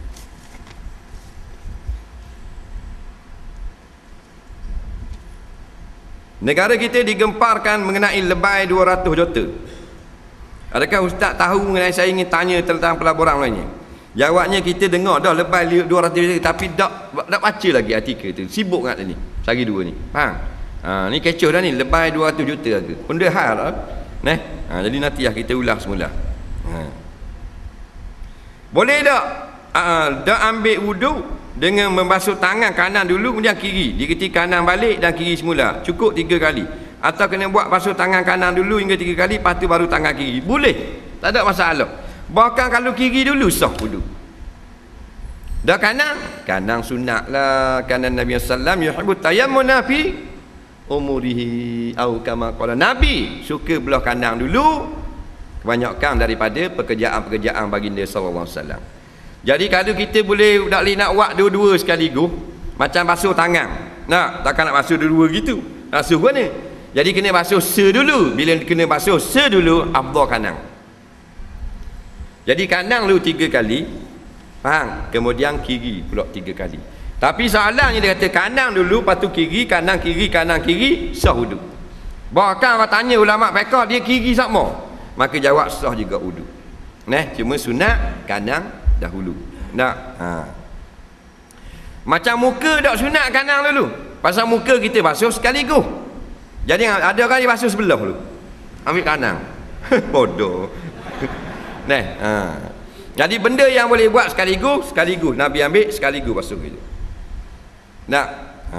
Negara kita digemparkan mengenai lebay dua ratus juta. Adakah ustaz tahu mengenai saya ingin tanya tentang pelaburan lainnya? Jawabnya kita dengar dah lebay dua ratus juta tapi tak tak baca lagi artikel tu. Sibuk kat ni. Sehari dua ni. Faham? Ha, ni kecoh dah ni lebay dua ratus juta harga. Benda hal lah. Neh. Ha, jadi nanti lah kita ulas semula. Ha. Boleh tak? Ha, dah ambil wudu dengan membasuh tangan kanan dulu kemudian kiri. Diketi kanan balik dan kiri semula. Cukup tiga kali. Atau kena buat basuh tangan kanan dulu hingga tiga kali, lepas tu baru tangan kiri. Boleh, tak ada masalah. Bahkan kalau kiri dulu sah wudu. Dah kanan, kanan sunat lah. Kanan Nabi sallallahu alaihi wasallam yuhibbut tayammuna fi umurihi au kama qala. Nabi suka belah kanan dulu kebanyakan daripada pekerjaan-pekerjaan baginda sallallahu alaihi wasallam. Jadi kalau kita boleh tak boleh nak buat dua-dua sekaligus, macam basuh tangan. Nak, takkan nak basuh dua-dua gitu. Basuh mana? Jadi kena basuh se dulu. Bila kena basuh se dulu, afdal kanan. Jadi kanan dulu tiga kali. Faham? Kemudian kiri pula tiga kali. Tapi soalannya dia kata kanan dulu, lepas tu kiri, kanan kiri, kanan kiri, sah wudu. Bahkan orang tanya ulama fiqh, dia kiri sama. Maka jawab sah juga wudu. Nah, cuma sunat kanan dahulu. Nak. Ha. Macam muka tak sunat kanan dulu. Pasal muka kita basuh sekaligus. Jadi ada orang dia basuh sebelah dulu. Ambil kanan. Bodoh. Nah, ha. Jadi benda yang boleh buat sekaligus, sekaligus Nabi ambil sekaligus basuh gitu. Nak. Ha.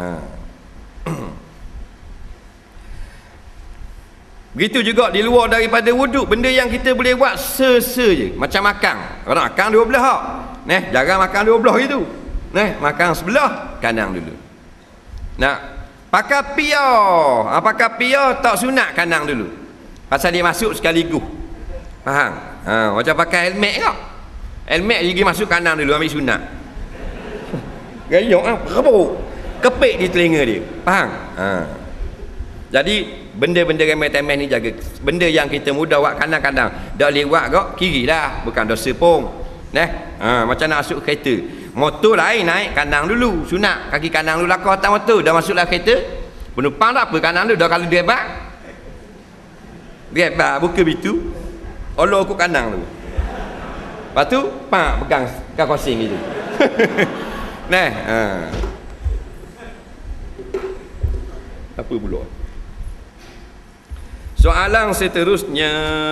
Begitu juga di luar daripada wuduk, benda yang kita boleh buat se-se je. Macam makan. Orang makan dua belah hak. Nah, jangan makan dua belah gitu. Nah, makan sebelah kanan dulu. Nak. Pakai piyah. Ha, pakai piyah tak sunat kanan dulu. Pasal dia masuk sekaligus. Faham? Ha, macam pakai helmet kau. Helmet dia masuk kanan dulu ambil sunat. Gayung ah, rebuk. Kepik di telinga dia. Faham? Ha. Jadi benda-benda remeh-temeh ni jaga. Benda yang kita mudah buat kadang-kadang dak lewat kok kiri dah, bukan dosa pun. Neh. Ha, macam nak masuk kereta. Motor lain naik kanan dulu, sunat kaki kanan dulu lakau atas motor, dah masuklah kereta. Penumpang tak apa kanan dulu, dah kalau dia hebat. Dia hebat buka pintu. Allah aku kanan dulu. Lepas tu pak pegang kau kosing gitu. Neh. Ha. Apa pula? Soalan seterusnya,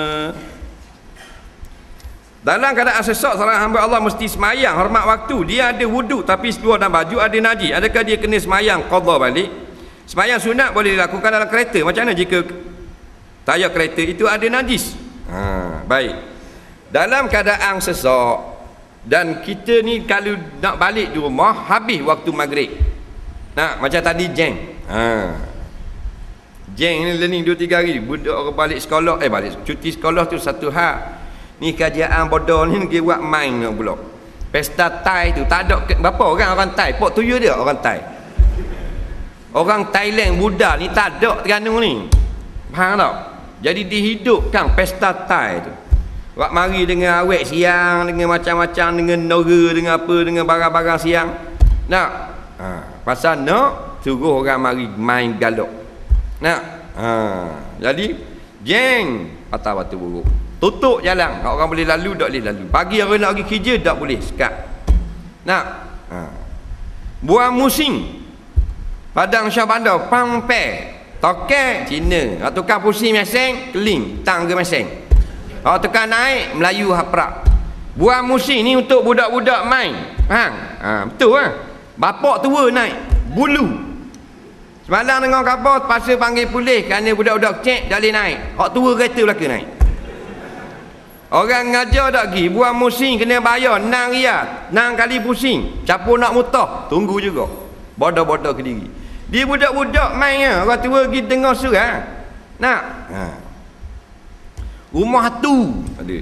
dalam keadaan sesak seorang hamba Allah mesti semayang hormat waktu. Dia ada wuduk tapi seluar dan baju ada najis. Adakah dia kena semayang qada balik? Semayang sunat boleh dilakukan dalam kereta. Macam mana jika tayar kereta itu ada najis? Ha, baik. Dalam keadaan sesak dan kita ni kalau nak balik di rumah habis waktu maghrib. Nah, macam tadi jeng. Ha. Jeng ni learning dua tiga hari. Budak orang balik sekolah, eh balik cuti sekolah tu satu hal. Ni kajian bodoh ni dia buat main nak pula. Pesta Thai tu tak ada berapa orang orang Thai. Pok tujuh dia orang Thai. Orang Thailand Buddha ni tak ada Terengganu ni. Faham tak? Jadi dihidupkan pesta Thai tu. Wak mari dengan awek siang, dengan macam-macam, dengan nora, dengan apa, dengan barang-barang siang. Nak? Ha, pasal nak suruh orang mari main galak. Nak? Ha, jadi jeng atas batu buruk. Tutup jalan, orang boleh lalu tak boleh lalu. Pagi orang nak pergi kerja tak boleh sekat. Nak? Ha. Buang musim. Padang Syah Bandar, pampe, tokek Cina. Tukang pusing meseng, keling, tang ke meseng. Kalau tukang naik, Melayu haprak. Buang musim ni untuk budak-budak main. Faham? Ha, betul lah. Bapak tua naik, bulu. Semalam dengan kapal, pasal panggil polis kerana budak-budak cek tak boleh naik. Hak tua kereta belakang naik. Orang ngajar tak pergi, buang musim kena bayar enam riyal, enam kali pusing, capur nak mutah, tunggu juga. Bodoh-bodoh ke diri. Dia budak-budak main lah, orang tua pergi tengah surah. Nak? Ha. Rumah hatu ada.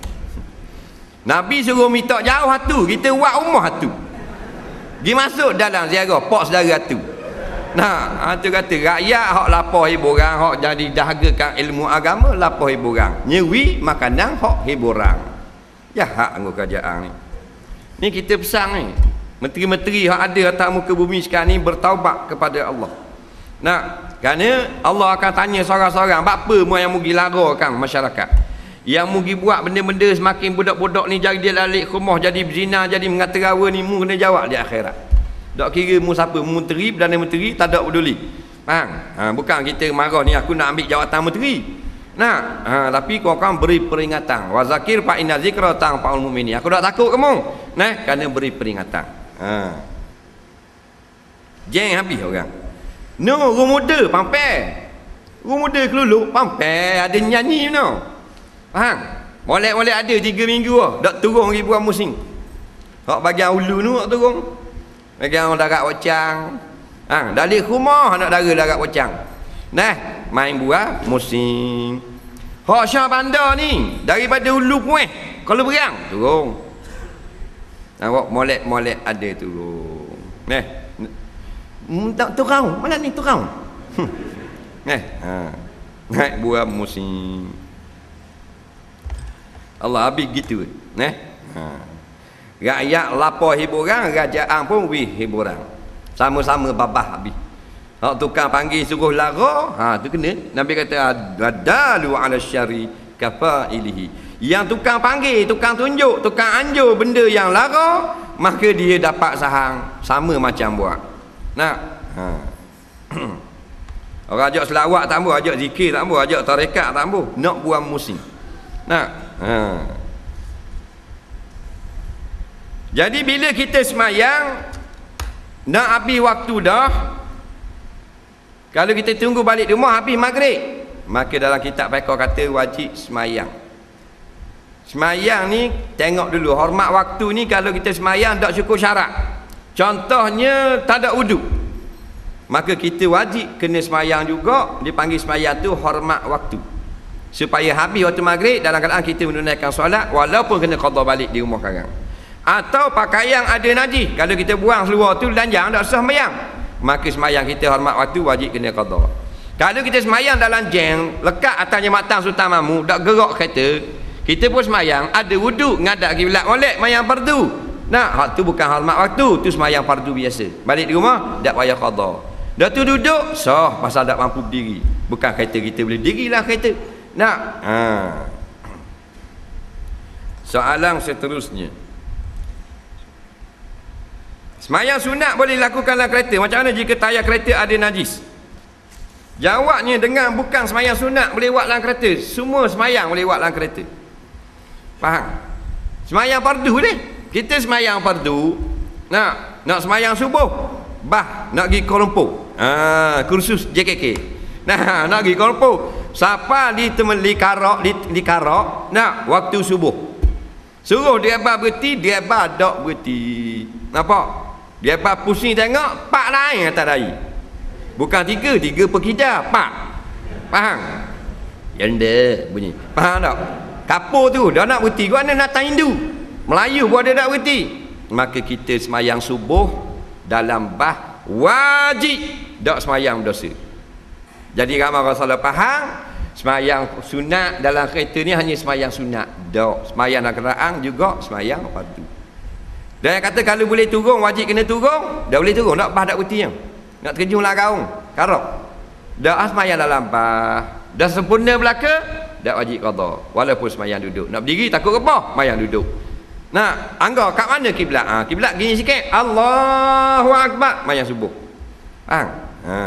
Nabi suruh minta jauh hatu, kita buat rumah hatu. Pergi masuk dalam ziarah, pak saudara hatu. Nah, hatu kata rakyat hak lapor hiburan, hak jadi dahagakan ilmu agama lapor hiburan. Nyewi makanan hak hiburan. Ya hak anggo kerajaan ni. Ni kita pesan ni. Menteri-menteri hak ada atas muka bumi sekarang ni bertaubat kepada Allah. Nah, kerana Allah akan tanya seorang-seorang, apa mu yang mugi larakan masyarakat? Yang mugi buat benda-benda semakin budak-budak ni jadi dia lalik rumah, jadi berzina, jadi mengata rawa ni, mu kena jawab di akhirat. Tak kira mu siapa, mu menteri, Perdana Menteri, tak ada peduli. Faham? Ha, bukan kita marah ni aku nak ambil jawatan menteri. Nah, ha, tapi kau akan beri peringatan. Wa zakir fa inna zikra tanfa'ul mu'minin. Aku tak takut kamu. Nah, kerana beri peringatan. Ha. Jeng habis orang. No, orang muda pampe. Orang muda keluluk pampe, ada nyanyi no. Faham? Molek-molek ada tiga minggu ah, dak turun lagi buang musim. Hak bagian hulu tu tak turun. Bagian darat wacang. Ha, dari rumah nak dara darat wacang. Nah, main buah musim. Hak Syah Bandar ni daripada hulu pueh, kalau berang turun. Nampak molek-molek ada turun. Nah. Tak turun, mana ni turun? Eh, ha. Naik buah musim. Allah habis gitu. Eh? Ha. Rakyat lapor hiburan, kerajaan pun wih hiburan. Sama-sama babah habis. Hak tukang panggil suruh lara, ha tu kena. Nabi kata adalu ala syari kafailihi. Yang tukang panggil, tukang tunjuk, tukang anjur benda yang lara, maka dia dapat sahang sama macam buat. Nak? Ha. Orang ajak selawat tak ambuh, ajak zikir tak ambuh, ajak tarekat tak ambuh, nak buang musim. Nak? Ha. Jadi bila kita semayang nak habis waktu dah, kalau kita tunggu balik rumah habis maghrib, maka dalam kitab fiqh kata wajib semayang. Semayang ni tengok dulu hormat waktu ni. Kalau kita semayang tak cukup syarat, contohnya tak ada wuduk, maka kita wajib kena semayang juga. Dipanggil semayang tu hormat waktu, supaya habis waktu maghrib dalam keadaan kita menunaikan solat walaupun kena qada balik di rumah sekarang. Atau pakaian ada najis, kalau kita buang seluar tu lanjang tak sah sembahyang, maka sembahyang kita hormat waktu wajib kena qada. Kalau kita sembahyang dalam jeng lekat atasnya matang sultan mamu, tak gerak kereta, kita pun sembahyang ada wuduk ngadap kiblat molek sembahyang fardu. Nah, hak tu bukan hormat waktu, tu sembahyang fardu biasa. Balik di rumah tak payah qada. Dah tu duduk sah pasal tak mampu berdiri. Bukan kereta kita boleh dirilah kereta. Nah, ha. Soalan seterusnya. Sembahyang sunat boleh dilakukan dalam kereta. Macam mana jika tayar kereta ada najis? Jawabnya dengan bukan sembahyang sunat boleh buat dalam kereta. Semua sembahyang boleh buat dalam kereta. Faham? Sembahyang fardu deh. Kita sembahyang fardu. Nak, nak sembahyang subuh. Bah, nak pergi Kuala Lumpur. Ah, kursus J K K. Nah, nak pergi Kuala Lumpur. Siapa di temen di Karak, di, di Karak, nak waktu subuh. Suruh dia abah berhenti, dia abah tak berhenti. Nampak? Dia apa pusing tengok, pak lain atas dahi. Bukan tiga, tiga perkida, pak. Faham? Yanda bunyi. Faham tak? Kapur tu, dah nak berhenti. Gua nak datang Hindu. Melayu pun ada nak berhenti. Maka kita semayang subuh dalam bah wajib tak semayang dosa. Jadi ramai orang salah faham, semayang sunat dalam kereta ni hanya semayang sunat. Tak. Semayang dalam kenderaan juga semayang fardu. Dan yang kata kalau boleh turun wajib kena turun, dah boleh turun tak bah tak berhenti yang. Nak terjun lah kaum, karok. Dah semayang dalam bah, dah sempurna belaka, dah wajib qada. Walaupun semayang duduk. Nak berdiri takut apa? Semayang duduk. Nah, anggar kat mana kiblat? Ah, ha, kiblat gini sikit. Allahu akbar, semayang subuh. Faham? Ha.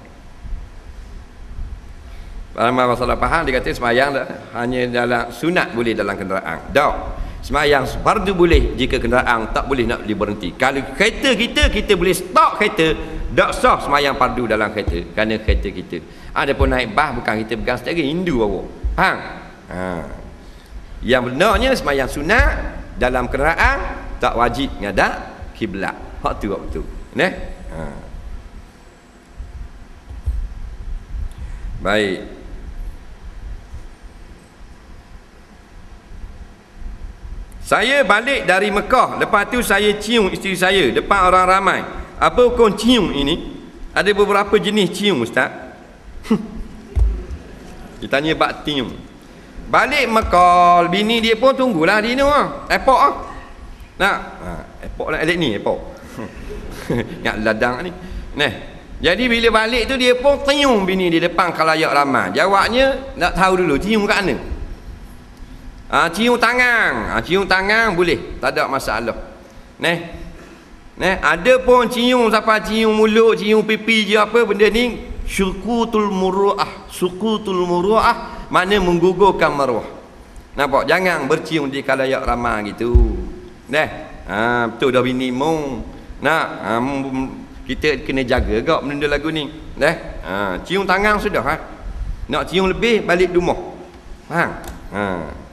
Dalam masalah faham dia kata semayang hanya dalam sunat boleh dalam kenderaan. Tak. Semayang fardu boleh jika kenderaan tak boleh nak berhenti. Kalau kereta kita, kita boleh stop kereta, tak sah semayang fardu dalam kereta kerana kereta kita. Ada pun naik bah bukan kita pegang steering, Hindu awak. Faham? Ha. Yang benarnya semayang sunat dalam kenderaan tak wajib ngadap kiblat. Hak tu waktu. Neh? Ha. Baik. Saya balik dari Mekah, lepas tu saya cium isteri saya depan orang ramai. Apa hukum cium ini? Ada beberapa jenis cium, Ustaz. Dia tanya bab cium. Balik Mekah, bini dia pun tunggulah di ni ah, airport ah. Nak, ha, airport lah elok ni airport. Ingat ladang ni. Nah, jadi bila balik tu dia pun cium bini di depan khalayak ramai. Jawabnya nak tahu dulu cium kat mana? Ha, cium tangan, ha, cium tangan boleh, tak ada masalah. Neh, neh, ada pun cium siapa cium mulut, cium pipi je apa benda ni, sukutul muruah, sukutul muruah, mana menggugurkan maruah. Nampak? Jangan bercium di khalayak ramai gitu. Neh, ha, betul dah bini mung. Nak, ha, kita kena jaga gak benda lagu ni. Neh, ha, cium tangan sudah. Ha. Nak cium lebih balik rumah. Faham? Ha.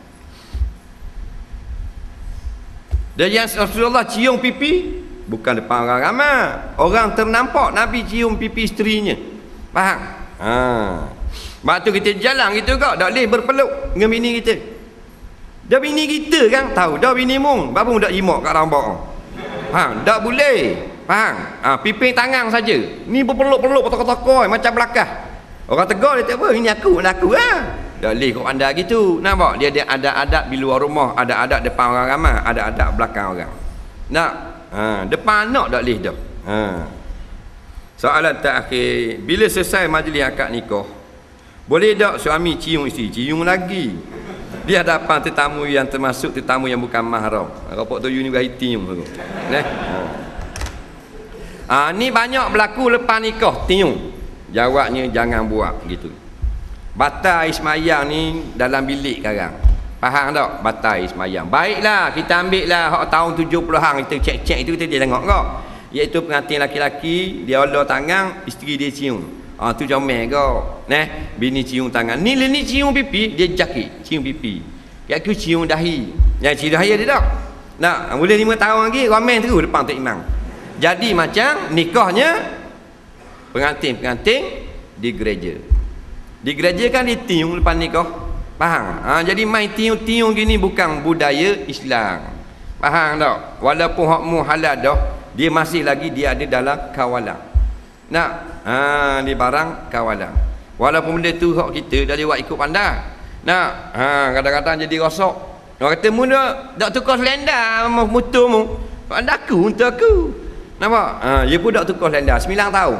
Dan yang Rasulullah cium pipi bukan depan orang ramai. Orang ternampak Nabi cium pipi isterinya. Faham? Ha. Waktu kita jalan gitu kok, tak boleh berpeluk dengan bini kita. Dah bini kita kan tahu, dah bini mung, baru dak jimak kat rambak. Faham? Tak boleh. Faham? Ha, pipi tangan saja. Ni berpeluk-peluk potong-potong macam belakang. Orang tegur dia tak apa, ini aku, aku ah. Tak boleh kau anda gitu. Nampak? Dia ada adab di luar rumah, ada adab depan orang ramai, ada adab belakang orang. Nak? Ha, depan anak tak boleh dah. Ha. Soalan terakhir, bila selesai majlis akad nikah, boleh tak suami cium isteri? Cium lagi. Dia hadapan tetamu yang termasuk tetamu yang bukan mahram. Rapok tu universiti tu. Neh. Ha. Ha, ni banyak berlaku lepas nikah tiung. Jawabnya jangan buat gitu. Batal ismayang ni dalam bilik sekarang. Faham tak? Batal ismayang. Baiklah, kita ambil lah hak tahun tujuh puluhan kita cek-cek itu kita dia tengok kau. Iaitu pengantin laki-laki, dia ulur tangan, isteri dia cium. Ah tu comel kau. Neh, bini cium tangan. Ni ni cium pipi, dia jakit, cium pipi. Kat aku cium dahi. Yang cium dahi ada tak? Nak, boleh lima tahun lagi ramai terus depan Tok Imam. Jadi macam nikahnya pengantin-pengantin di gereja. Di gereja kan ditiung lepas nikah. Faham? Ha, jadi main tiung-tiung gini bukan budaya Islam. Faham tak? Walaupun hukmu halal dah, dia masih lagi dia ada dalam kawalan. Nak, ha, di barang kawalan. Walaupun benda tu hak kita dah buat ikut pandai. Nak, ha, kadang-kadang jadi rosak. Orang kata mu dak dak tukar selendar motor mu. Anda aku untuk aku. Nampak? Ha, dia pun dak tukar selendar sembilan tahun.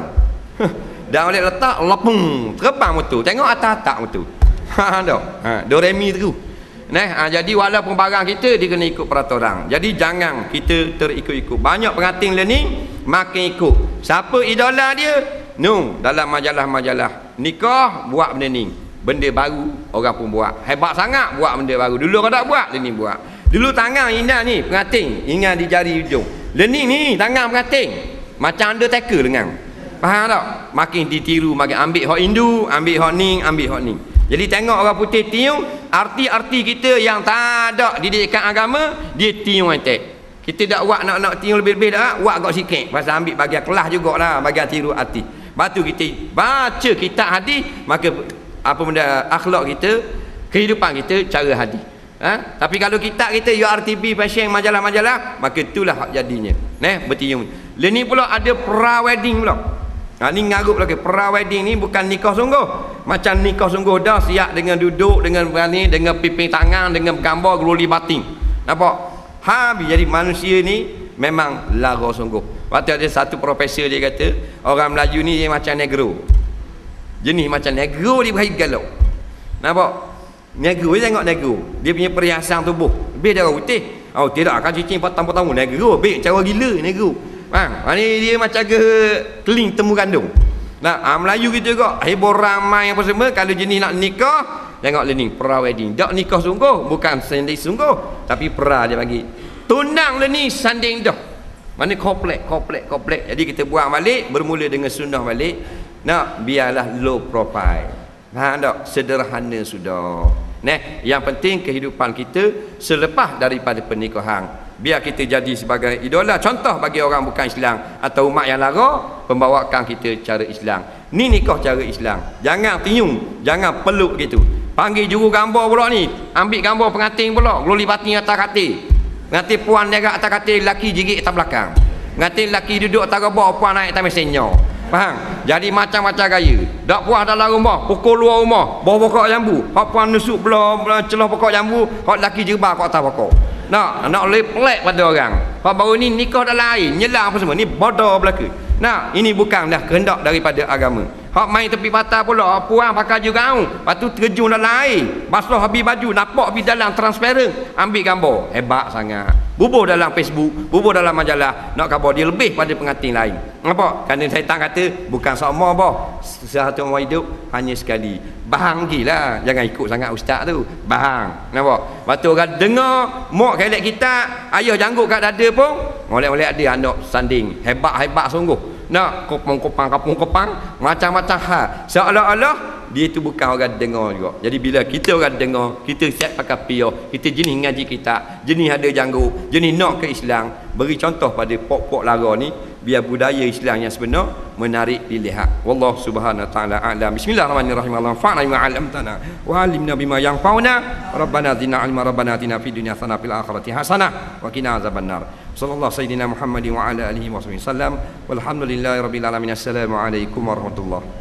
Dah boleh letak lopeng, terbang motor. Tengok atas-atas motor. Ha dak. Ha, do re mi tu. Nah, ha, jadi walaupun barang kita dia kena ikut peraturan. Jadi jangan kita terikut-ikut. Banyak pengantin ni makin ikut. Siapa idola dia? No, dalam majalah-majalah nikah buat benda ni. Benda baru orang pun buat. Hebat sangat buat benda baru. Dulu orang tak buat, dia ni buat. Dulu tangan ingat ni pengantin, ingat di jari hujung. Lening ni tangan pengantin. Macam Undertaker lengan. Faham tak? Makin ditiru, makin ambil hak Hindu, ambil hak ni, ambil hak ni. Jadi tengok orang putih tiung, arti-arti kita yang tak ada didikan agama, dia tiung entek. Kita tak buat nak-nak tiung lebih-lebih dah, buat agak sikit. Pasal ambil bagian kelas jugalah, bagian tiru arti. Batu kita baca kitab hadis, maka apa benda akhlak kita, kehidupan kita cara hadis. Ha? Tapi kalau kitab kita U R T B fashion majalah-majalah, maka itulah hak jadinya. Neh, bertiung. Lepas pula ada pra-wedding pula. Ha, ni ngarup lagi. Pra-wedding ni bukan nikah sungguh. Macam nikah sungguh dah siap dengan duduk, dengan berani, dengan piping tangan, dengan gambar geluli batin. Nampak? Habis jadi manusia ni memang lara sungguh. Waktu ada satu profesor dia kata, orang Melayu ni dia macam negro. Jenis macam negro dia berhari galau. Nampak? Negro dia tengok negro. Dia punya perhiasan tubuh lebih dari orang putih. Oh tidak, akan cincin petang-petang negro. Baik cara gila negro. Bang, ni dia macam ke keling temu gandum. Nah, ha, Melayu kita juga hibur ramai apa semua. Kalau jenis nak nikah, tengok ni pra wedding. Tak nikah sungguh, bukan sanding sungguh, tapi pra dia bagi. Tunang ni sanding dah. Mana komplek, komplek, komplek. Jadi kita buat balik, bermula dengan sunnah balik. Nak biarlah low profile. Ha tak, sederhana sudah. Nah, yang penting kehidupan kita selepas daripada pernikahan. Biar kita jadi sebagai idola, contoh bagi orang bukan Islam atau umat yang lara, pembawakan kita cara Islam. Ni nikah cara Islam. Jangan tiung, jangan peluk gitu. Panggil juru gambar pula ni, ambil gambar pengantin pula, geluli batin atas katil. Pengantin puan dekat atas katil, lelaki jigit atas belakang. Pengantin lelaki duduk atas bawah, puan naik atas mesinnya. Faham? Jadi macam-macam gaya. Tak puas dalam rumah, pukul luar rumah, bawah pokok jambu. Hak puan nusuk belah celah pokok jambu, hak lelaki jerbah kat atas pokok. Nak, nak leplek pada orang. Hak baru ni nikah dalam air, nyelang apa semua. Ni bodoh belaka. Nak, ini bukan dah kehendak daripada agama. Hak main tepi patah pula, puan pakai je gaun. Lepas tu terjun dalam air, basuh habis baju, nampak habis dalam transparent, ambil gambar. Hebat sangat. Bubuh dalam Facebook, bubuh dalam majalah, nak khabar dia lebih pada pengantin lain. Nampak? Kerana syaitan kata, bukan seumur bah. Satu umur hidup hanya sekali. Bahang gila, jangan ikut sangat ustaz tu. Bahang. Nampak? Lepas tu orang dengar, mak kelek kita, ayah janggut kat dada pun, molek-molek ada anak sanding. Hebat-hebat sungguh. Nak kopang-kopang, kapung-kopang, macam-macam hal. Seolah-olah dia tu bukan orang dengar juga. Jadi bila kita orang dengar, kita siap pakai piyah, kita jenis ngaji kita, jenis ada janggut, jenis nak ke Islam, beri contoh pada pok-pok lara ni, biar budaya Islam yang sebenar menarik dilihat. Wallahu subhanahu wa ta'ala a'lam. Bismillahirrahmanirrahim. Allahumma fa'na bima 'allamtana wa 'allimna bima yanfa'una. Rabbana zidna 'ilma, rabbana atina fid dunya hasanah fil akhirati hasanah wa qina azabannar. Sallallahu sayyidina Muhammadin wa ala alihi wa sahbihi wasallam. Walhamdulillahirabbil alamin. Assalamu alaikum warahmatullahi